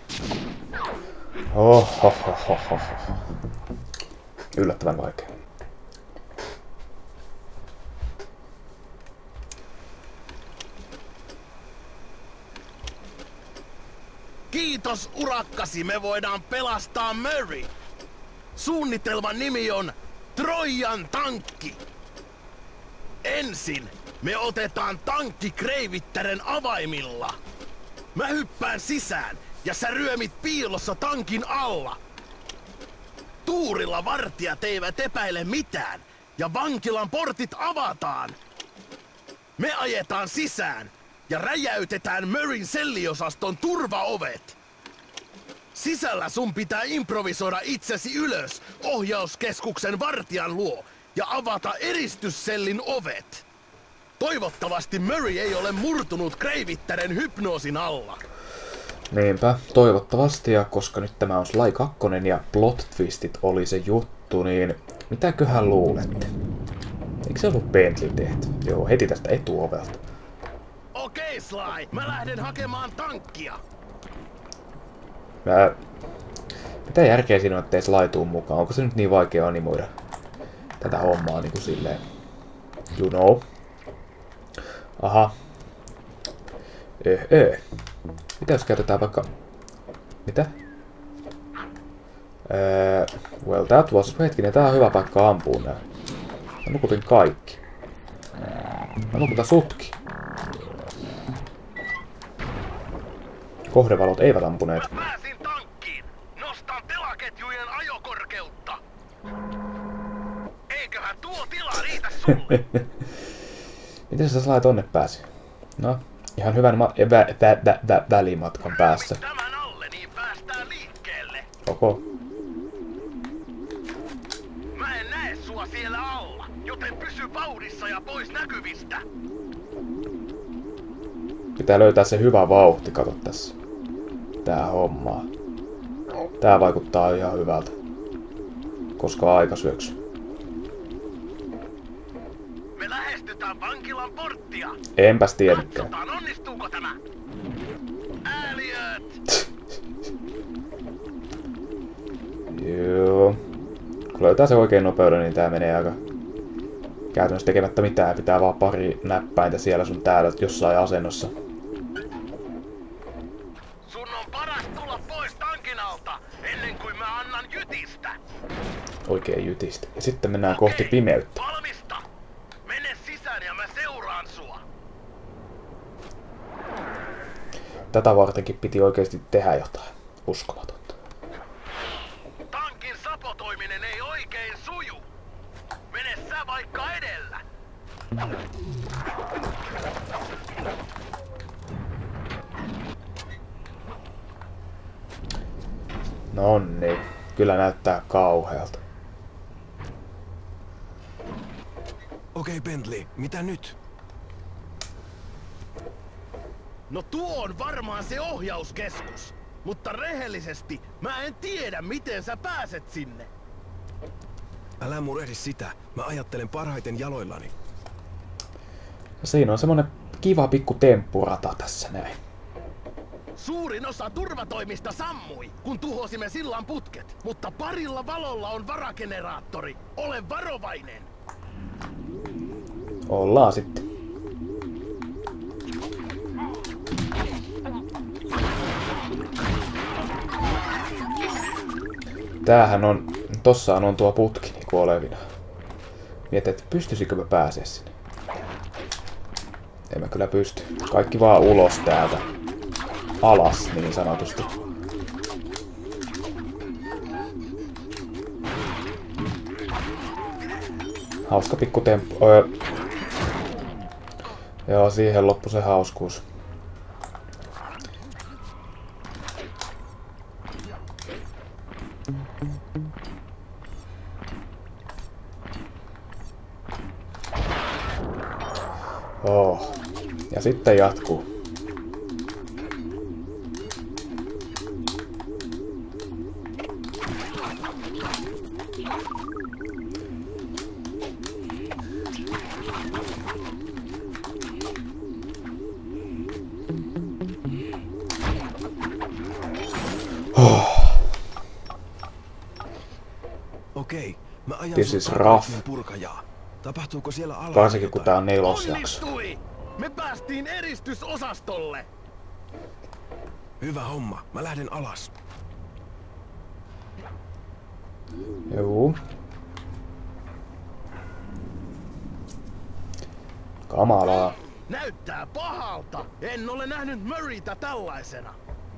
Ohohohoho. Yllättävän vaikea. Kiitos urakkasi, me voidaan pelastaa Murray. Suunnitelman nimi on Trojan tankki. Ensin me otetaan tankki kreivittären avaimilla. Mä hyppään sisään ja sä ryömit piilossa tankin alla. Tuurilla vartijat eivät epäile mitään ja vankilan portit avataan. Me ajetaan sisään ja räjäytetään Murrayn selliosaston turvaovet. Sisällä sun pitää improvisoida itsesi ylös ohjauskeskuksen vartijan luo ja avata eristyssellin ovet. Toivottavasti Murray ei ole murtunut kreivittären hypnoosin alla. Niinpä, toivottavasti, ja koska nyt tämä on Sly 2 ja plot twistit oli se juttu, niin mitäköhän luulette? Eikö se ollut Bentley tehty? Joo, heti tästä etuovelta. Okei, Sly, mä lähden hakemaan tankkia. Mitä järkeä siinä on, ettei Sly tuu mukaan? Onko se nyt niin vaikea animoida tätä hommaa niinku silleen? You know. Aha. Mitä jos käytetään vaikka... Mitä? Well, that was... Hetkinen, tää on hyvä paikka ampua nää. Mä nukutin kaikki. Mä nukutan sutki. Kohdevalot eivät ampuneet. Mä pääsin tankkiin. Nostan telaketjujen ajokorkeutta. Miten se sellainen tonne pääsi? No, ihan hyvän välimatkan päässä. Tämän alle, niin päästään liikkeelle. Koko. Mä en näe sua siellä alla, joten pysy vauhdissa ja pois näkyvistä. Pitää löytää se hyvä vauhti, kato tässä. Tää hommaa. Tää vaikuttaa ihan hyvältä. Koska aika syöksy. Me lähestytään vankilan porttia. Enpäs tiedäkään. Katsotaan, onnistuuko tämä. Elliot! Joo. Kun löytää se oikein nopeuden, niin tää menee aika käytännössä tekemättä mitään. Pitää vaan pari näppäintä siellä sun täällä jossain asennossa. Sun on paras tulla pois tankin alta, ennen kuin mä annan jytistä. Oikein jytistä. Ja sitten mennään kohti pimeyttä. Valmista! Mene sisään ja mä seuraan sua. Tätä vartenkin piti oikeasti tehdä jotain. Uskomatonta. Tankin sabotoiminen ei oikein suju. Mene sä vaikka edellä. Nonni. Kyllä näyttää kauhealta. Okei, Bentley, mitä nyt? No tuo on varmaan se ohjauskeskus. Mutta rehellisesti mä en tiedä, miten sä pääset sinne. Älä murehdi sitä. Mä ajattelen parhaiten jaloillani. Siinä on semmonen kiva pikku temppurata tässä näin. Suurin osa turvatoimista sammui, kun tuhosimme sillan putket. Mutta parilla valolla on varageneraattori. Ole varovainen. Ollaan sitten. Tämähän on... Tossahan on tuo putki niinku olevina. Mietin, että pystyisikö mä pääsee sinne. En mä kyllä pysty. Kaikki vaan ulos täältä. Alas niin sanotusti. Hauska pikku temppu. Joo, siihen loppui se hauskuus. Oh. Ja sitten jatkuu. Okei, mä ajan This is sut rough. purkajaa. Tapahtuuko siellä alalla Varsinkin kun jotain? tää on 4. jakso. Onnistui! Me päästiin eristysosastolle. Hyvä homma, mä lähden alas. Juu. Kamalaa. Näyttää pahalta. En ole nähnyt Murraytä tällaisena.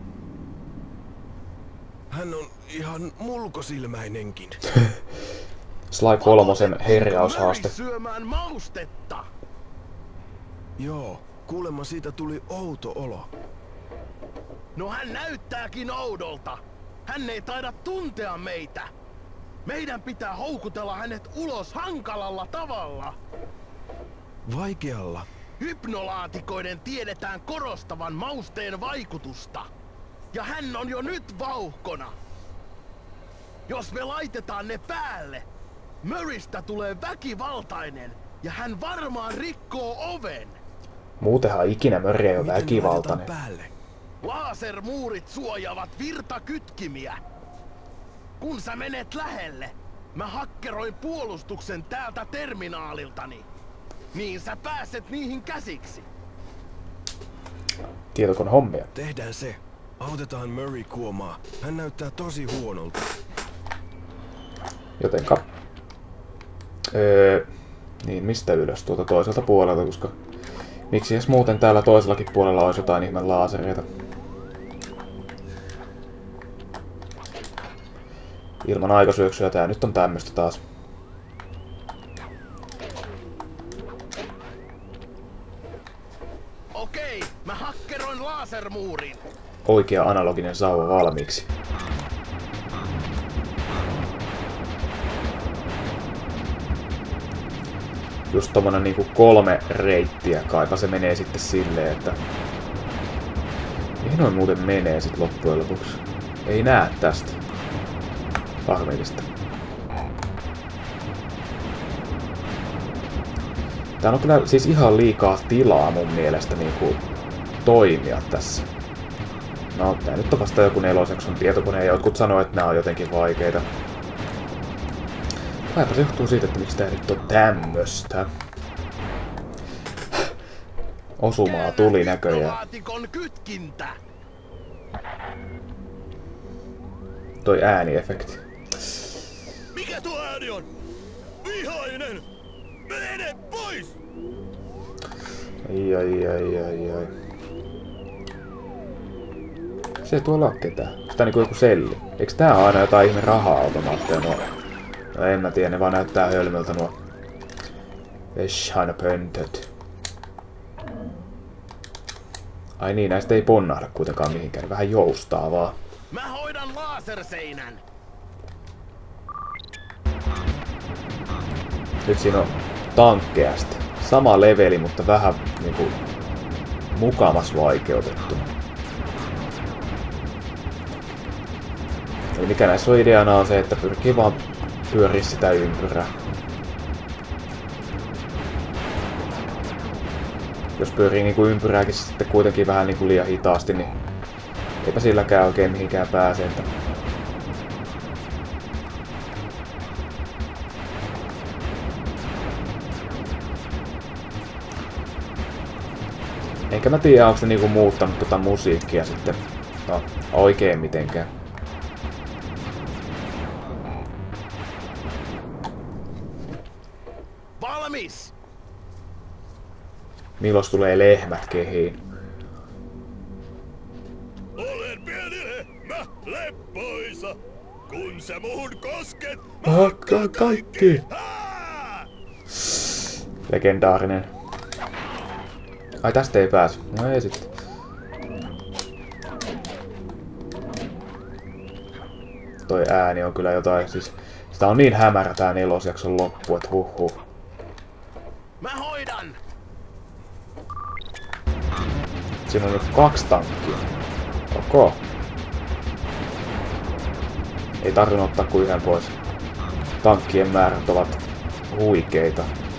Hän on ihan mulkosilmäinenkin. Sly 3 herjaushaaste. Murray syömään maustetta. Joo, kuulemma siitä tuli outo olo. No hän näyttääkin oudolta. Hän ei taida tuntea meitä. Meidän pitää houkutella hänet ulos hankalalla tavalla. Vaikealla. Hypnolaatikoiden tiedetään korostavan mausteen vaikutusta. Ja hän on jo nyt vauhkona. Jos me laitetaan ne päälle, Murraystä tulee väkivaltainen ja hän varmaan rikkoo oven. Muutenhan ikinä Murray ei ole Miten me väkivaltainen. laitetaan päälle? Lasermuurit suojaavat virtakytkimiä. Kun sä menet lähelle, mä hakkeroin puolustuksen täältä terminaaliltani. Niin sä pääset niihin käsiksi. Tietokone hommia. Tehdään se. Autetaan Murray kuomaa. Hän näyttää tosi huonolta. Jotenka... niin, mistä ylös? Tuolta toiselta puolelta, koska... Miksi edes muuten täällä toisellakin puolella olisi jotain ihme laasereita? Ilman aikasyöksyä tää nyt on tämmöstä taas. Okei, mä hakkeroin lasermuurin. Oikea analoginen sauva valmiiksi. Just tommonen niinku 3 reittiä kaipa se menee sitten silleen, että... Mihin noin muuten menee sit loppujen lopuksi? Ei näe tästä. Harmillista. Tää on kyllä siis ihan liikaa tilaa mun mielestä niinku toimia tässä. No, tää nyt on vasta joku 4-sekson tietokone ja jotkut sanoo, että nää on jotenkin vaikeita. Kaipa se johtuu siitä, että miksi tää nyt on tämmöstä. Osumaa tuli näköjään. Kytkintä. Toi ääniefekti. Mikä tuo ääni on? Vihainen! Mene pois! Ai. Se ei tuolla ole ketään. Onks tää niinku joku selli? Eiks tää aina jotain ihme raha-automaatteja nuo? No en mä tiedä, ne vaan näyttää hölmöltä nuo Shine-pöntöt. Ai niin, näistä ei ponnahda kuitenkaan mihinkään. Vähän joustaa vaan. Mä hoidan laserseinän. Nyt siinä on tankkeja sitten. Sama leveli, mutta vähän niinku mukamas vaikeutettu. Eli mikä näissä on ideana on se, että pyrkii vaan pyöriä sitä ympyrää. Jos pyörii niinku ympyrääkin sitten kuitenkin vähän niinku liian hitaasti, niin eipä silläkään oikein mihinkään pääse. Että... Enkä mä tiedä, onko se niinku muuttanut tota musiikkia sitten oikein mitenkään. Valmis! Milloin tulee lehmät kehiin? Olen pieni lehmä, leppoisa. Kun sä muhun kosket, Hakkaa kaikki! Legendaarinen. Ai tästä ei pääse. No ei sitten. Toi ääni on kyllä jotain, siis... Sitä on niin hämärä tää 4-jakson loppu, et huhhuh. Mä hoidan! Siinä on nyt 2 tankkia. Ok. Ei tarvinnut ottaa kuin yhden pois. Tankkien määrät ovat huikeita.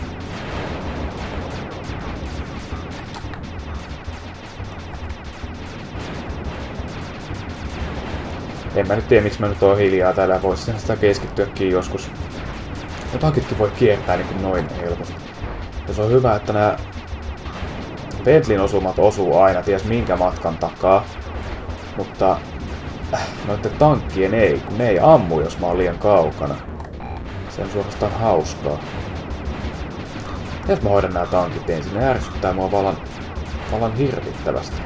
En mä nyt tiedä, miksi mä nyt oon hiljaa täällä. Vois sitä keskittyäkin joskus. No tankitkin voi kiertää niin kuin noin helposti. Ja se on hyvä, että nää Bentleyn osumat osuu aina ties minkä matkan takaa. Mutta noitten tankkien ei, kun ne ei ammu, jos mä oon liian kaukana. Se on suorastaan hauskaa. Jos mä hoidan nää tankit ensin, ne ärsyttää mua vallan hirvittävästi.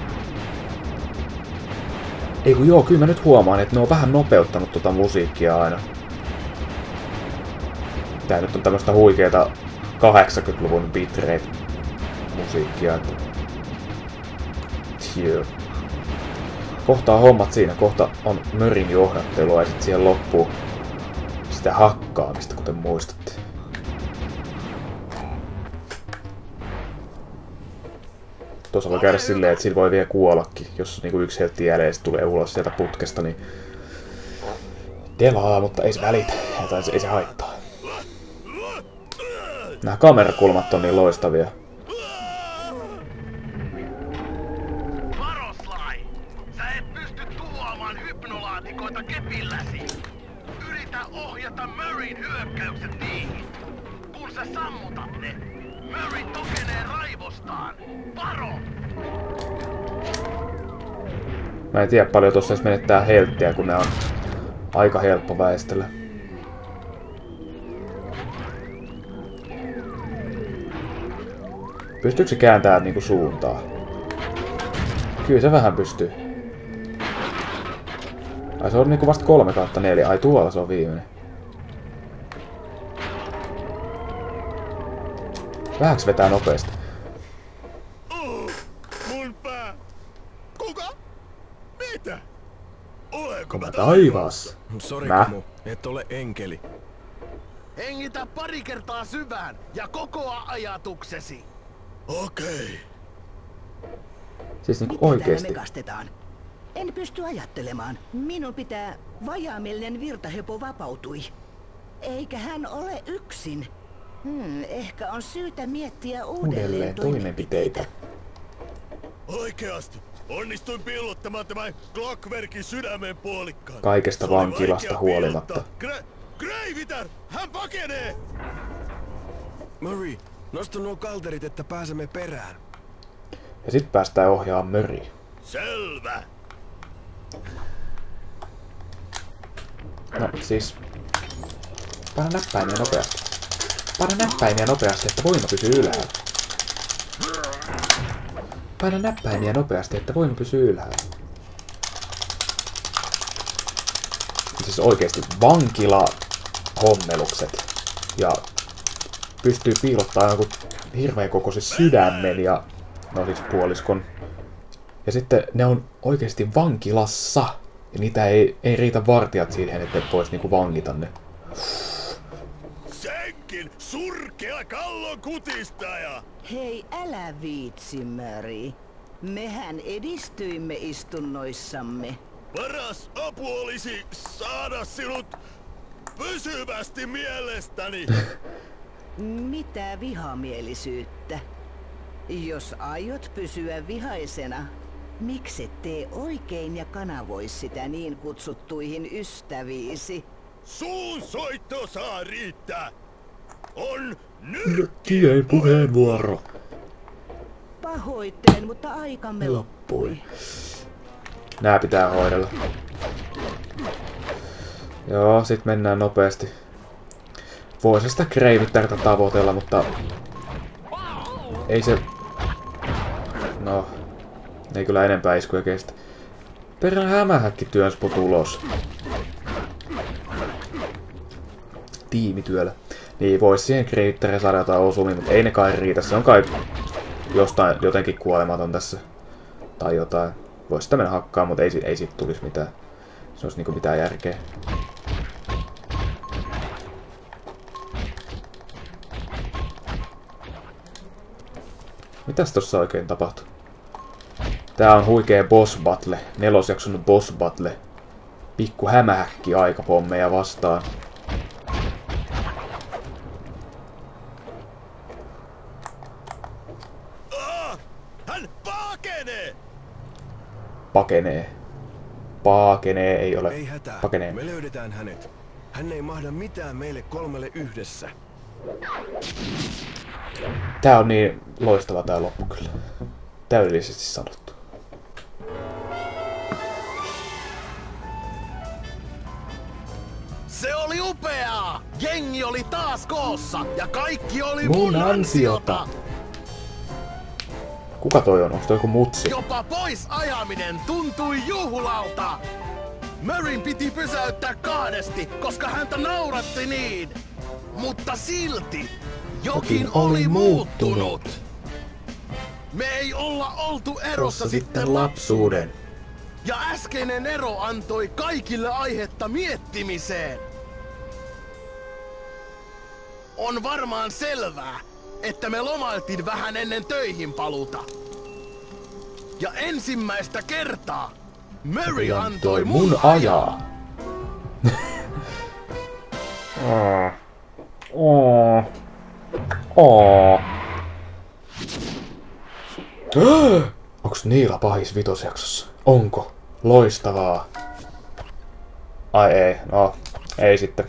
Ei kun joo, kyllä mä nyt huomaan, että ne on vähän nopeuttanut tota musiikkia aina. Tää nyt on tämmöstä huikeeta 80-luvun bitrate musiikkia, että... Tjö. Kohta on hommat siinä, kohta on mörin johdattelua ja sit siihen loppuu sitä hakkaamista, kuten muistatte. Tuossa voi käydä silleen, että sillä voi vielä kuollakin, jos niinku 1 heltti jäljellä ja tulee ulos sieltä putkesta, niin... Delaa, mutta ei se välitä, tai ei se haittaa. Nämä kamerakulmat on niin loistavia. Varoslai! Sä et pysty tuhoamaan hypnolaatikoita kepilläsi! Yritä ohjata Murrayn hyökkäykset niihin! Kun sä sammutat ne, Murray tokenee raivostaan! Varo! Mä en tiedä paljon tossa edes menettää helttiä, kun ne on aika helppo väistellä. Pystyykö se kääntämään niinku suuntaa? Kyllä se vähän pystyy. Ai se on niinku vasta 3/4. Ai tuolla se on viimeinen. Vähäks vetää nopeasti? Kova taivas. Sori Mä? Kamu, et ole enkeli. Hengitä pari kertaa syvään ja kokoa ajatuksesi. Okei. Siis niinku Miten täällä oikeesti. mekastetaan? En pysty ajattelemaan. Minun pitää vajaamielinen virtahepo vapautui. Eikä hän ole yksin. Ehkä on syytä miettiä uudelleen toimenpiteitä. Oikeasti. Onnistuin piilottamaan tämän Clockwerkin sydämen puolikkaan. Kaikesta Se oli vankilasta vaikea huolimatta. piilottaa. Gravitär! Hän pakenee! Murray, nosta nuo kalterit, että pääsemme perään. Ja sit päästään ohjaamaan Murray. Selvä. No siis... Paina näppäimiä nopeasti. Paina näppäimiä nopeasti, että voima pysyy ylhäällä. Paina näppäimiä nopeasti, että voima pysyy ylhäällä. Siis oikeesti vankila hommelukset. Ja pystyy piilottamaan jonkun hirveän kokoisen sydämen ja... No siis puoliskon. Ja sitten ne on oikeesti vankilassa. Ja niitä ei riitä vartijat siihen, että vois niinku vangita ne. Senkin surkea kallon kutistaja! Hei, älä viitsi, Murray. Mehän edistyimme istunnoissamme. Paras apu olisi saada sinut pysyvästi mielestäni. Mitä vihamielisyyttä? Jos aiot pysyä vihaisena, mikset tee oikein ja kanavoi sitä niin kutsuttuihin ystäviisi? Suun soitto saa riittää. On Nyrkkien puheenvuoro. Pahoittelen, mutta aikamme loppui. Nää pitää hoidella. Joo, sit mennään nopeasti. Voisi sitä Gravitärtä tavoitella, mutta... Ei se... No... Ei kyllä enempää iskuja kestä. Perään hämähäkki työnspo ulos. Tiimityöllä. Niin, vois siihen Gravitäreen saada jotain osumia, mutta ei ne kai riitä. Se on kai jostain jotenkin kuolematon tässä. Tai jotain. Vois sitä mennä hakkaan, mutta ei siitä tulisi mitään. Se olisi niinku mitään järkeä. Mitäs tossa oikein tapahtuu? Tää on huikee boss battle. 4. jakson boss battle. Pikku hämähäkki aikapommeja vastaan. hän pakenee! Pakenee. Pakenee ei ole. Ei hätää, Pakenee. me löydetään hänet. Hän ei mahda mitään meille 3 yhdessä. Tää on niin loistava tää loppu kyllä. Täydellisesti sanottu. Se oli upeaa! Jengi oli taas koossa ja kaikki oli Mun mun ansiota. ansiota! Kuka toi on? Onks toi joku mutsi? Jopa pois ajaminen tuntui juhlalta! Murrayn piti pysäyttää kahdesti, koska häntä nauratti niin. Mutta silti jokin oli muuttunut. Me ei olla oltu erossa sitten lapsuuden. Ja äskeinen ero antoi kaikille aihetta miettimiseen. On varmaan selvää, että me lomailtiin vähän ennen töihin paluuta. Ja ensimmäistä kertaa Murray antoi mun ajaa. Onks Niila pahis vitosjaksossa? Onko? Loistavaa. Ai ei, no ei sitten.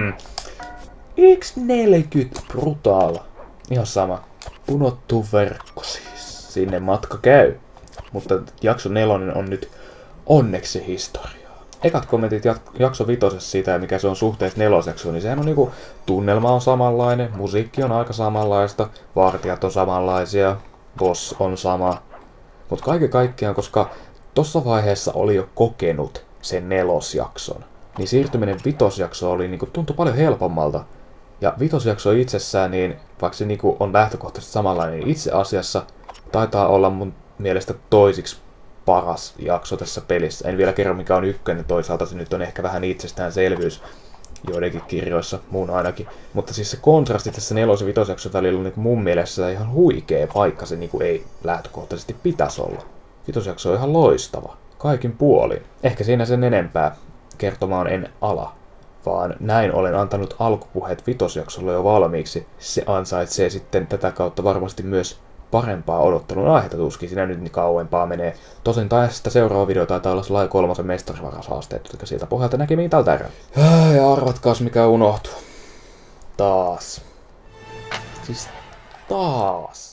X40 brutal. Ihan sama. Punottu verkko siis. Sinne matka käy. Mutta jakso 4 on nyt onneksi historiaa. Ekat kommentit jakso 5 siitä, mikä se on suhteessa 4 jaksoon, niin sehän on niinku, tunnelma on samanlainen, musiikki on aika samanlaista, vartijat on samanlaisia, boss on sama. Mut kaiken kaikkiaan, koska tossa vaiheessa oli jo kokenut sen 4 jakson, niin siirtyminen 5 jaksoon oli niinku, tuntui paljon helpommalta. Ja 5 jakso itsessään, niin vaikka se niinku on lähtökohtaisesti samanlainen, niin itse asiassa taitaa olla mun mielestä toisiksi paras jakso tässä pelissä. En vielä kerro mikä on ykkönen, toisaalta se nyt on ehkä vähän itsestäänselvyys joidenkin kirjoissa, mun ainakin. Mutta siis se kontrasti tässä 4. ja 5. jakson välillä on niin mun mielestä ihan huikea, vaikka se niin ei lähtökohtaisesti pitäisi olla. 5. jakso on ihan loistava, kaikin puolin. Ehkä siinä sen enempää kertomaan en ala, vaan näin olen antanut alkupuheet 5. jaksolle jo valmiiksi. Se ansaitsee sitten tätä kautta varmasti myös parempaa odottelun aihetta, tuskin siinä nyt niin kauempaa menee. Tosin tästä seuraava video taitaa olla Sly 3 mestarivarashaasteet, jotka sieltä pohjalta näkemiin tältä erää. Ja arvatkaas mikä unohtuu. Taas. Siis taas.